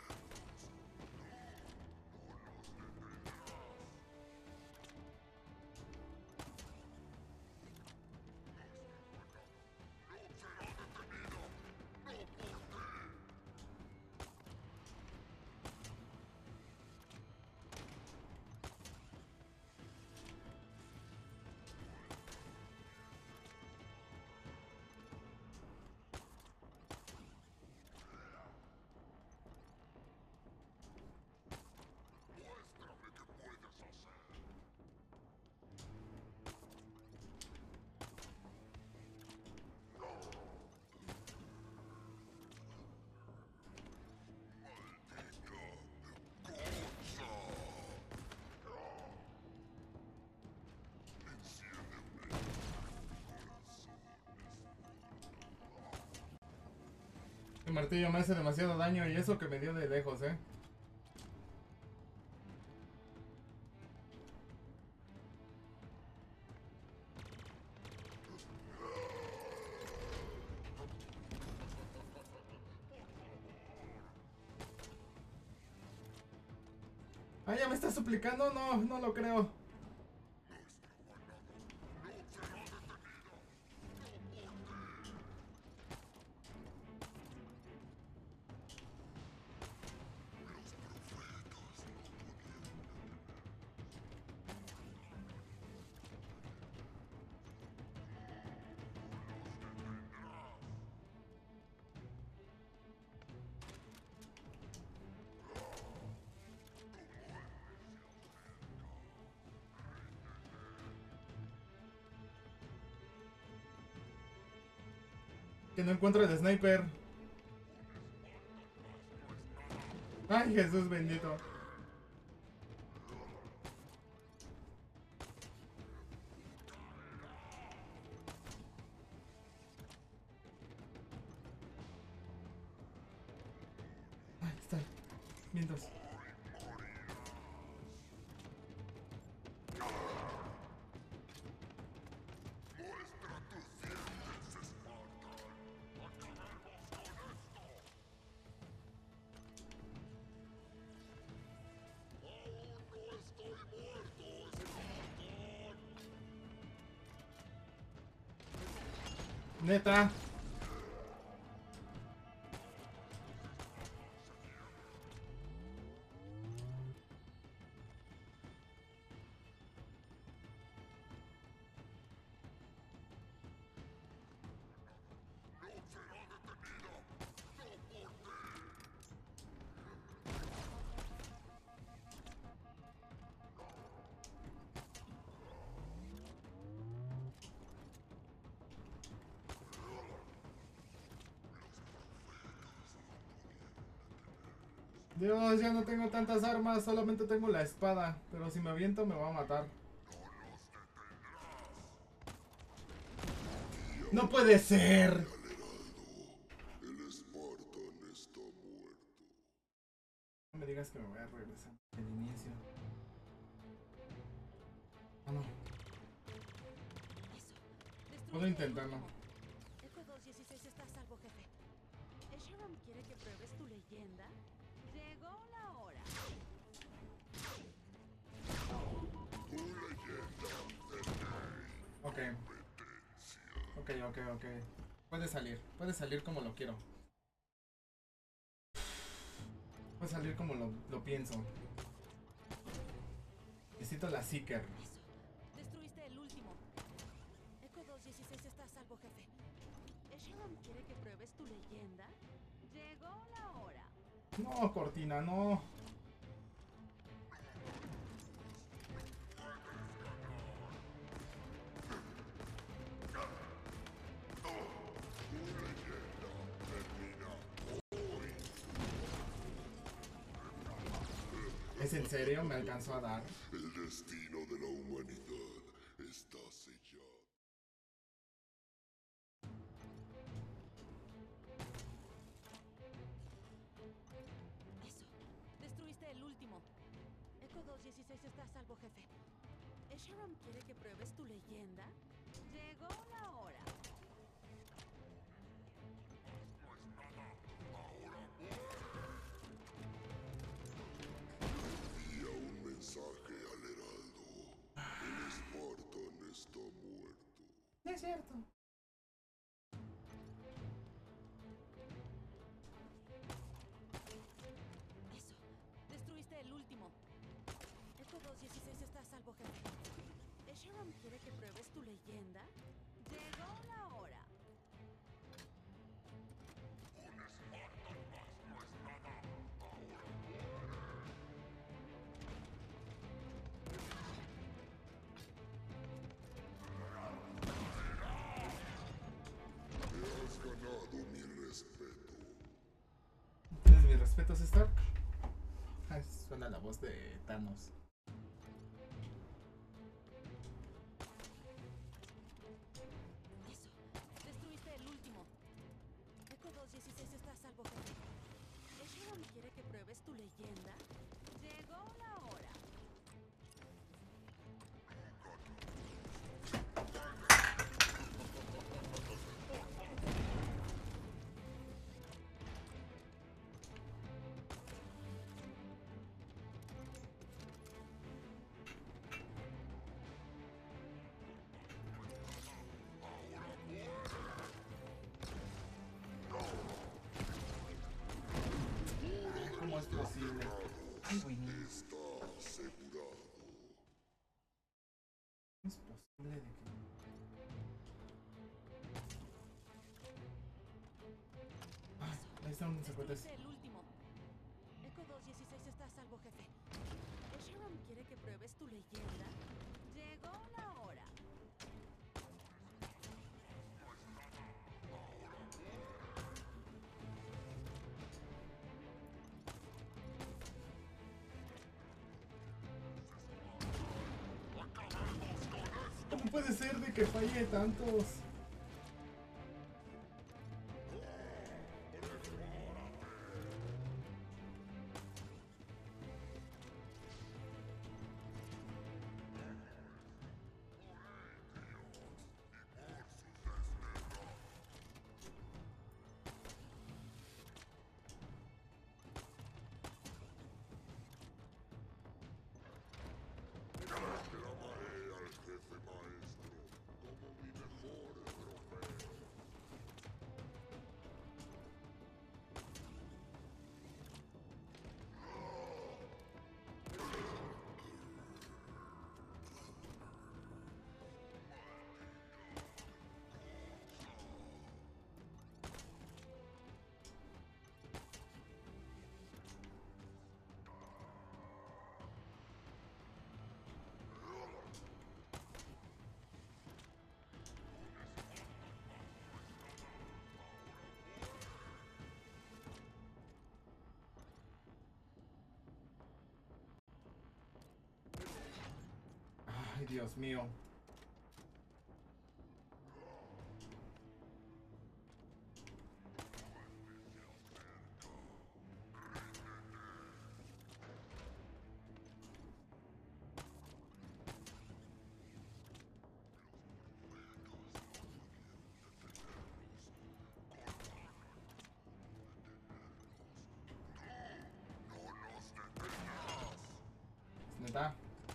Muéstrame qué puedes hacer.
El martillo me hace demasiado daño y eso que me dio de lejos, eh. Ah, ya me está suplicando, no, no lo creo. Que no encuentro el sniper. Ay, Jesús bendito. Ahí está. Vientos. Neta. Dios, ya no tengo tantas armas, solamente tengo la espada. Pero si me aviento me va a matar. ¡No puede ser!
El Spartan está muerto.
No me digas que me voy a regresar al inicio. Ah, no. Puedo intentarlo.
Eco dos dieciséis está a salvo, jefe. Esharam quiere que pruebes tu leyenda. Llegó la hora.
Ok. Ok, ok, ok. Puede salir. Puede salir como lo quiero. Puede salir como lo, lo pienso. Necesito la Seeker.
Destruiste el último. Eco dos dieciséis está a salvo, jefe. Esharam quiere que pruebes tu leyenda. Llegó la hora.
No, Cortina, no. ¿Es en serio? ¿Me alcanzó a dar?
El destino de la humanidad está sellado.
Eso. Destruiste el último. Eco dos dieciséis está a salvo, jefe. Esharam quiere que pruebes tu leyenda. Llegó la hora.
Envía un mensaje al Heraldo. El Spartan está muerto.
No es cierto.
Eso. Destruiste el último. Eco dos dieciséis está a salvo, jefe. Esharam quiere que pruebes tu leyenda. Llegó la hora.
Me has ganado mi respeto.
¿Tienes mis respetos, Stark? Ay, suena la voz de Thanos.
Eso. Destruiste el último. Eco dos dieciséis está a salvo, jefe. Esharam quiere que pruebes tu leyenda. Llegó la hora.
¿Cómo es posible? Ay, güey, no.
Está asegurado.
¿Cómo es posible de que... Ay, ahí está un zapatos.
Destruiste el último. Eco dos dieciséis está a salvo, jefe. Esharam quiere que pruebes tu leyenda. Llegó la hora.
¿Cómo puede ser de que falle tantos?
Llamaré al jefe maestro como mi mejor
Dios mío. ¿Neta?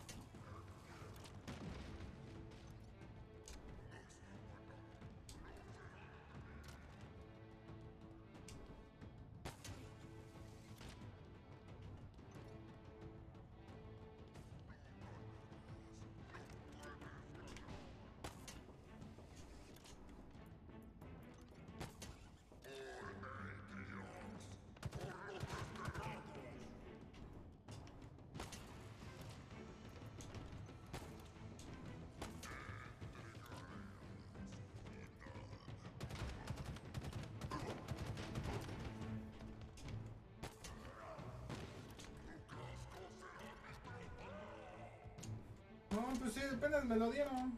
No, pues sí, apenas me lo dieron.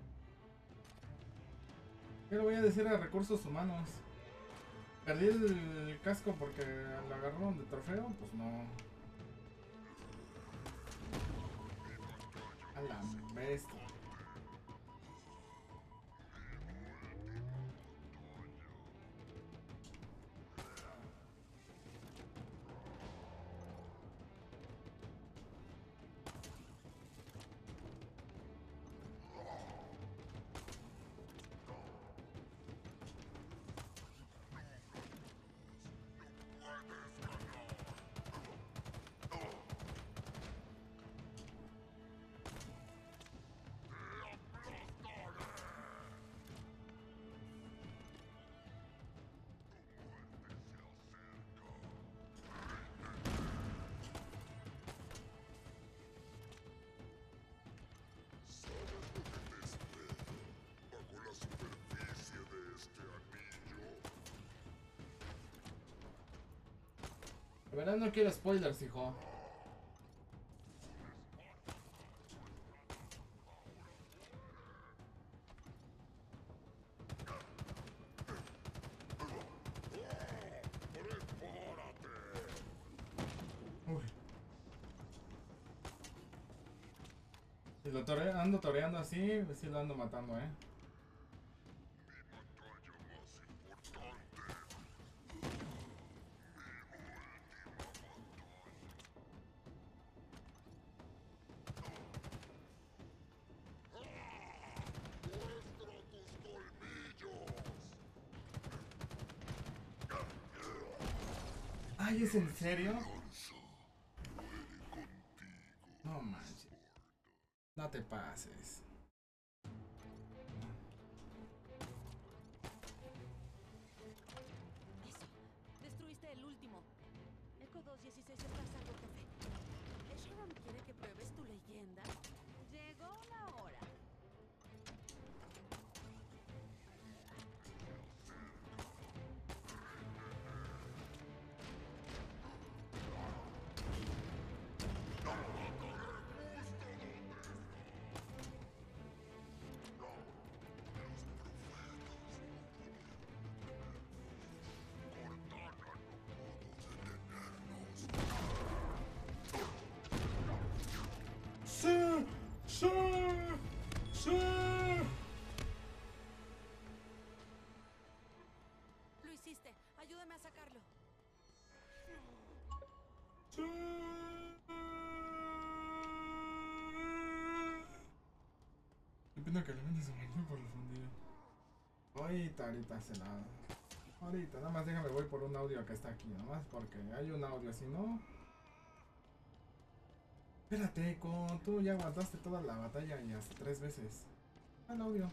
¿Qué le voy a decir a recursos humanos? Perdí el casco porque lo agarraron de trofeo, pues no. A la bestia. De verdad no quiero spoilers, hijo. Uy. Si lo tore ando toreando así, sí lo ando matando, eh. Ay, ¿es en serio? No manches. No te pases.
Eso. Destruiste el último. Echo dos dieciséis está a salvo, jefe. ¿Esharon quiere que pruebes tu leyenda? Llegó la hora.
¡Sí! ¡Sí! ¡Sí!
Lo hiciste. Ayúdame a sacarlo.
¡Sí! Qué pena que le vendes a Martín por el fundido. Ahorita, ahorita se la... Ahorita, nada más déjame, voy por un audio que está aquí, nada más porque hay un audio, si no... Espérate, con tú ya aguantaste toda la batalla y hasta tres veces. Ah, el audio.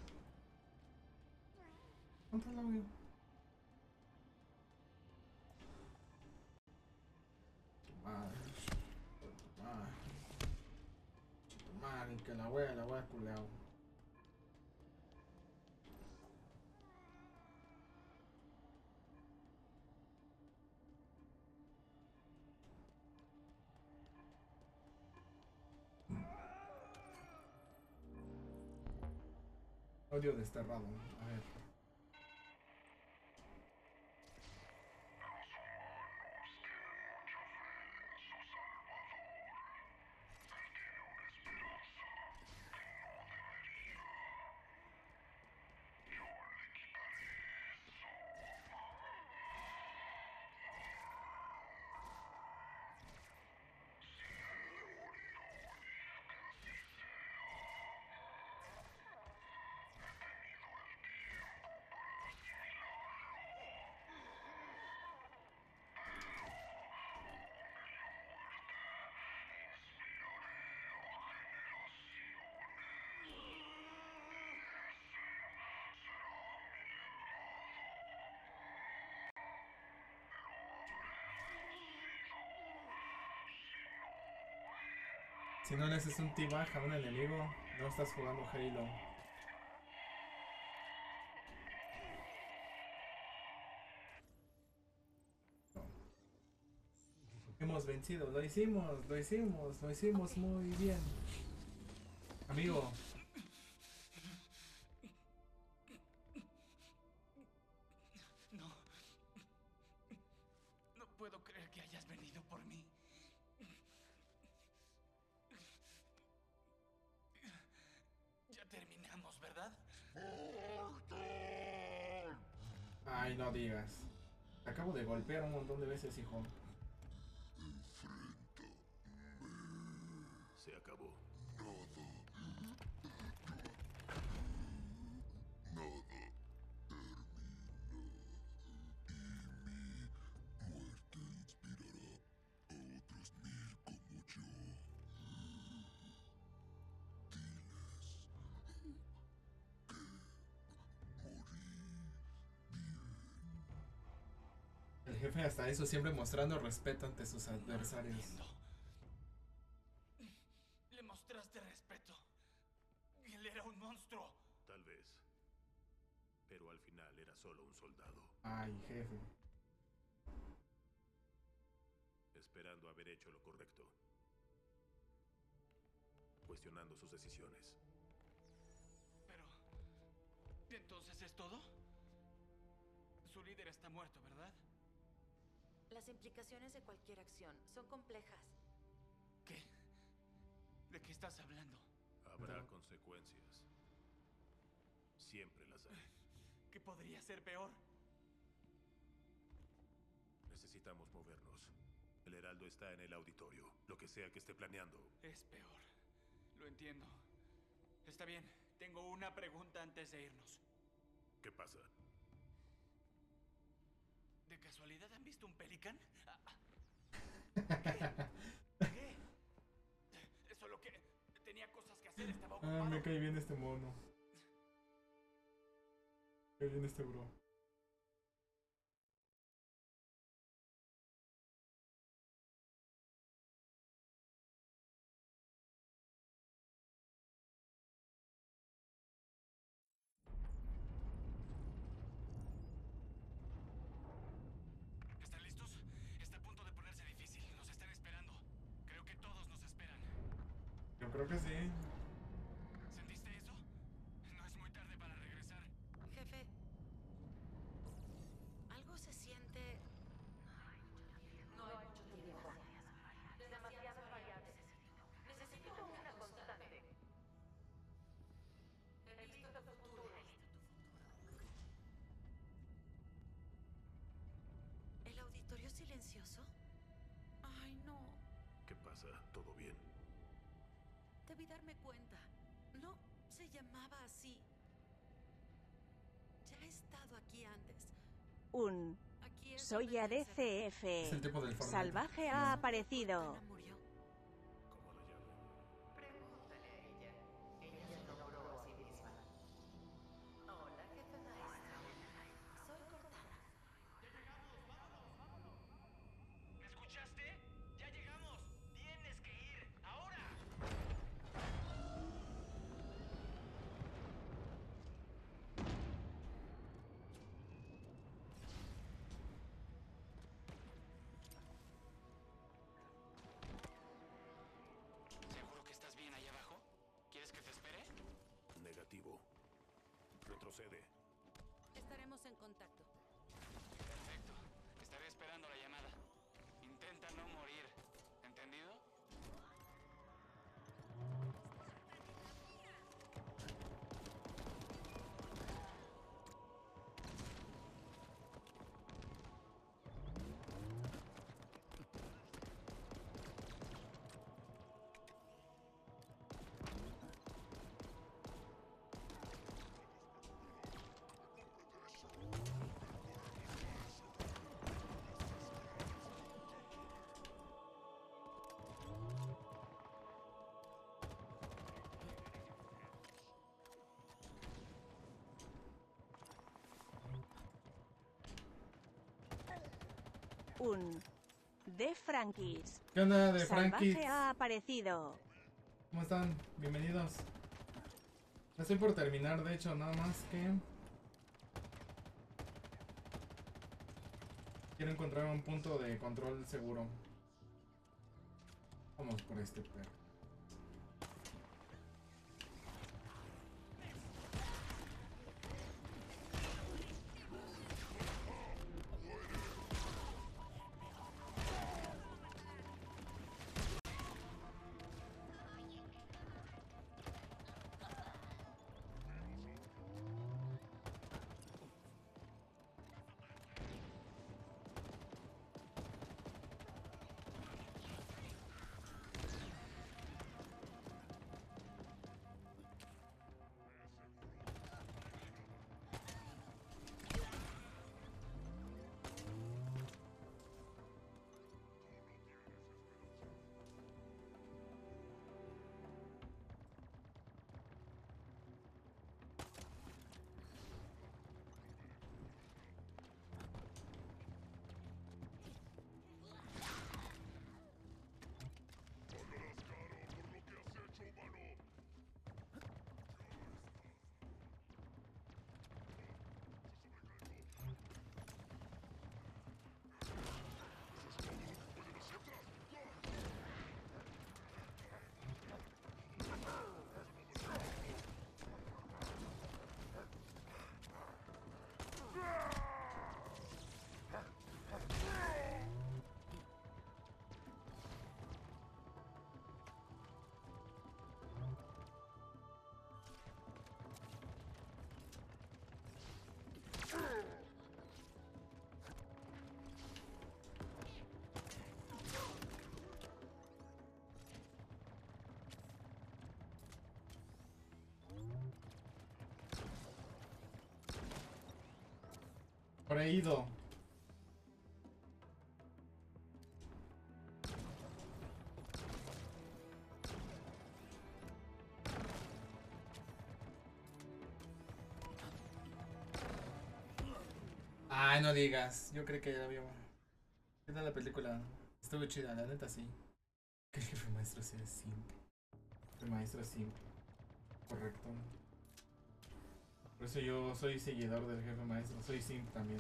¿Cuánto el audio? Madre. Madre. Madre, que la wea, la wea culeado. Audio desterrado. A ver. Si no le haces un T-Bag a un enemigo, no estás jugando Halo. Hemos vencido, lo hicimos, lo hicimos, lo hicimos muy bien. Amigo.
No. No puedo creer que hayas venido por mí. Ya terminamos, ¿verdad?
Ay, no digas. Te acabo de golpear un montón de veces, hijo.
Se acabó.
El jefe hasta eso siempre mostrando respeto ante sus adversarios.
Le mostraste respeto. Él era un monstruo.
Tal vez. Pero al final era solo un soldado.
Ay, jefe.
Esperando haber hecho lo correcto. Cuestionando sus decisiones.
Pero... ¿entonces es todo? Su líder está muerto, ¿verdad?
Las implicaciones de cualquier acción son complejas.
¿Qué? ¿De qué estás hablando?
Habrá
No.
consecuencias. Siempre las hay.
¿Qué podría ser peor?
Necesitamos movernos. El Heraldo está en el auditorio. Lo que sea que esté planeando.
Es peor. Lo entiendo. Está bien. Tengo una pregunta antes de irnos.
¿Qué pasa?
¿De casualidad han visto un pelicán? ¿Qué? ¿Qué? Solo que tenía cosas que hacer, estaba ocupado.
Ah, me cae bien este mono. Me cae bien este bro.
¿Están listos? Está a punto de ponerse difícil. Nos están esperando. Creo que todos nos esperan.
Yo creo que sí.
¿Sentiste eso? No es muy tarde para regresar.
Jefe, algo se siente... No hay mucho tiempo. Demasiadas variables. Necesito una constante. He visto tu futuro. ¿El auditorio silencioso? Ay, no.
¿Qué pasa? ¿Todo bien?
Debí darme cuenta. No se llamaba así. Ya he estado aquí antes.
Un
Aquí es
soy
donde
A D C
Es el
F.
tipo del Fortnite.
Salvaje ha aparecido.
Cortana murió.
¿Cómo la llaman?
Pregúntale a ella. Ella se nombró a sí misma. Hola, jefe maestro. Soy Cortana.
¿Me escuchaste? ¡Ya llegamos! ¡Tienes que ir! ¡Ahora!
retrocede.
Estaremos en contacto.
Perfecto. Estaré esperando la llamada. Intenta no morir. ¿Entendido?
Un de Frankies.
¿Qué onda de
Salvaje
Frankies?
ha aparecido.
¿Cómo están? Bienvenidos. Ya estoy por terminar, de hecho, nada más que quiero encontrar un punto de control seguro. Vamos por este perro. Por ahí ido. Ay, no digas. Yo creo que ya la vio. ¿Qué tal la película? Estuvo chida, la neta sí. Que el jefe maestro sí es simple. El jefe maestro es simple. Correcto. Por eso yo soy seguidor del jefe maestro. Soy simp también.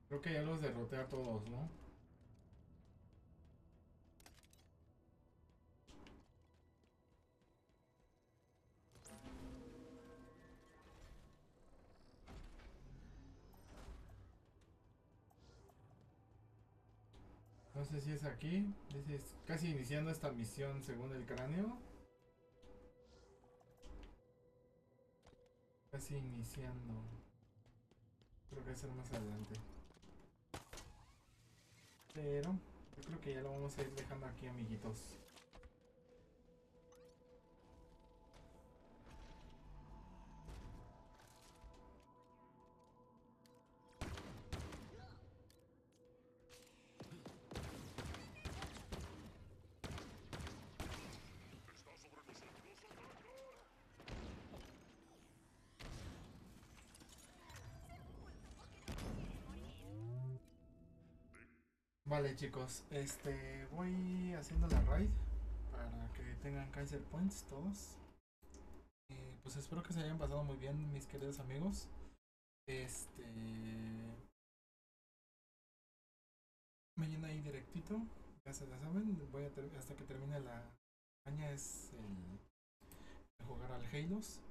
Creo que ya los derroté a todos, ¿no? No sé si es aquí. Es casi iniciando esta misión según el cráneo. Casi iniciando. Creo que va a ser más adelante. Pero yo creo que ya lo vamos a ir dejando aquí, amiguitos. Vale, chicos, este voy haciendo la raid para que tengan Kaiser Points todos. Eh, pues espero que se hayan pasado muy bien, mis queridos amigos. Este mañana ahí directito, ya se la saben, voy a ter hasta que termine la campaña es el, el jugar al Halos.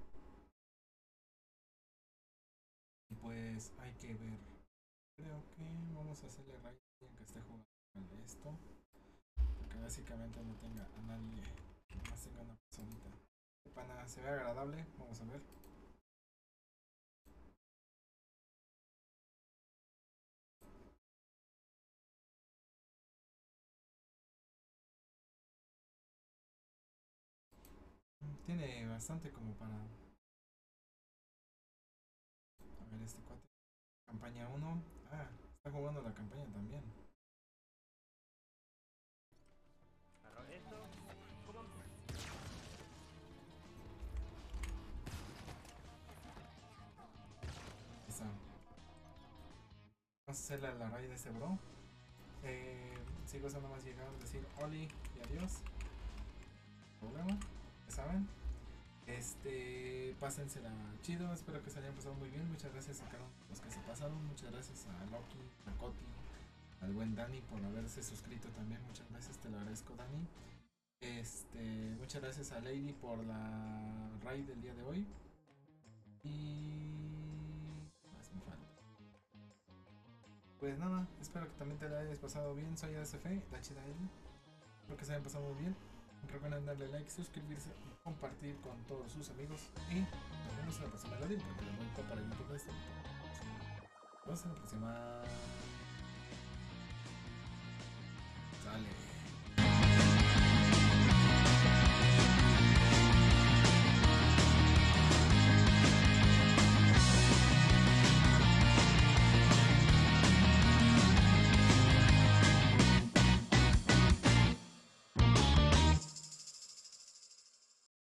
Y pues hay que ver. Creo que vamos a hacerle raid a que esté jugando esto. Porque básicamente no tenga a nadie. Más tenga una personita. Pana, se ve agradable. Vamos a ver. Tiene bastante como para. A ver, este cuate. Campaña uno. Ah, está jugando la campaña también. Esa. Vamos a hacerle la raid de este bro. Eh, sigo usando más llegar a decir Oli y adiós. Problema, ya saben. Este, pásensela chido, espero que se hayan pasado muy bien. Muchas gracias a cada uno de los que se pasaron. Muchas gracias a Loki, a Coti, al buen Dani por haberse suscrito también. Muchas gracias, te lo agradezco, Dani. Este, muchas gracias a Lady por la raid del día de hoy. Y más me falta. Pues nada, espero que también te la hayas pasado bien. Soy A S F, Dachida L. Espero que se hayan pasado muy bien. Recuerden darle like, suscribirse y compartir con todos sus amigos. Y nos vemos en la próxima radio, porque lo bonito para YouTube es esto. Nos vemos en la próxima. Sale.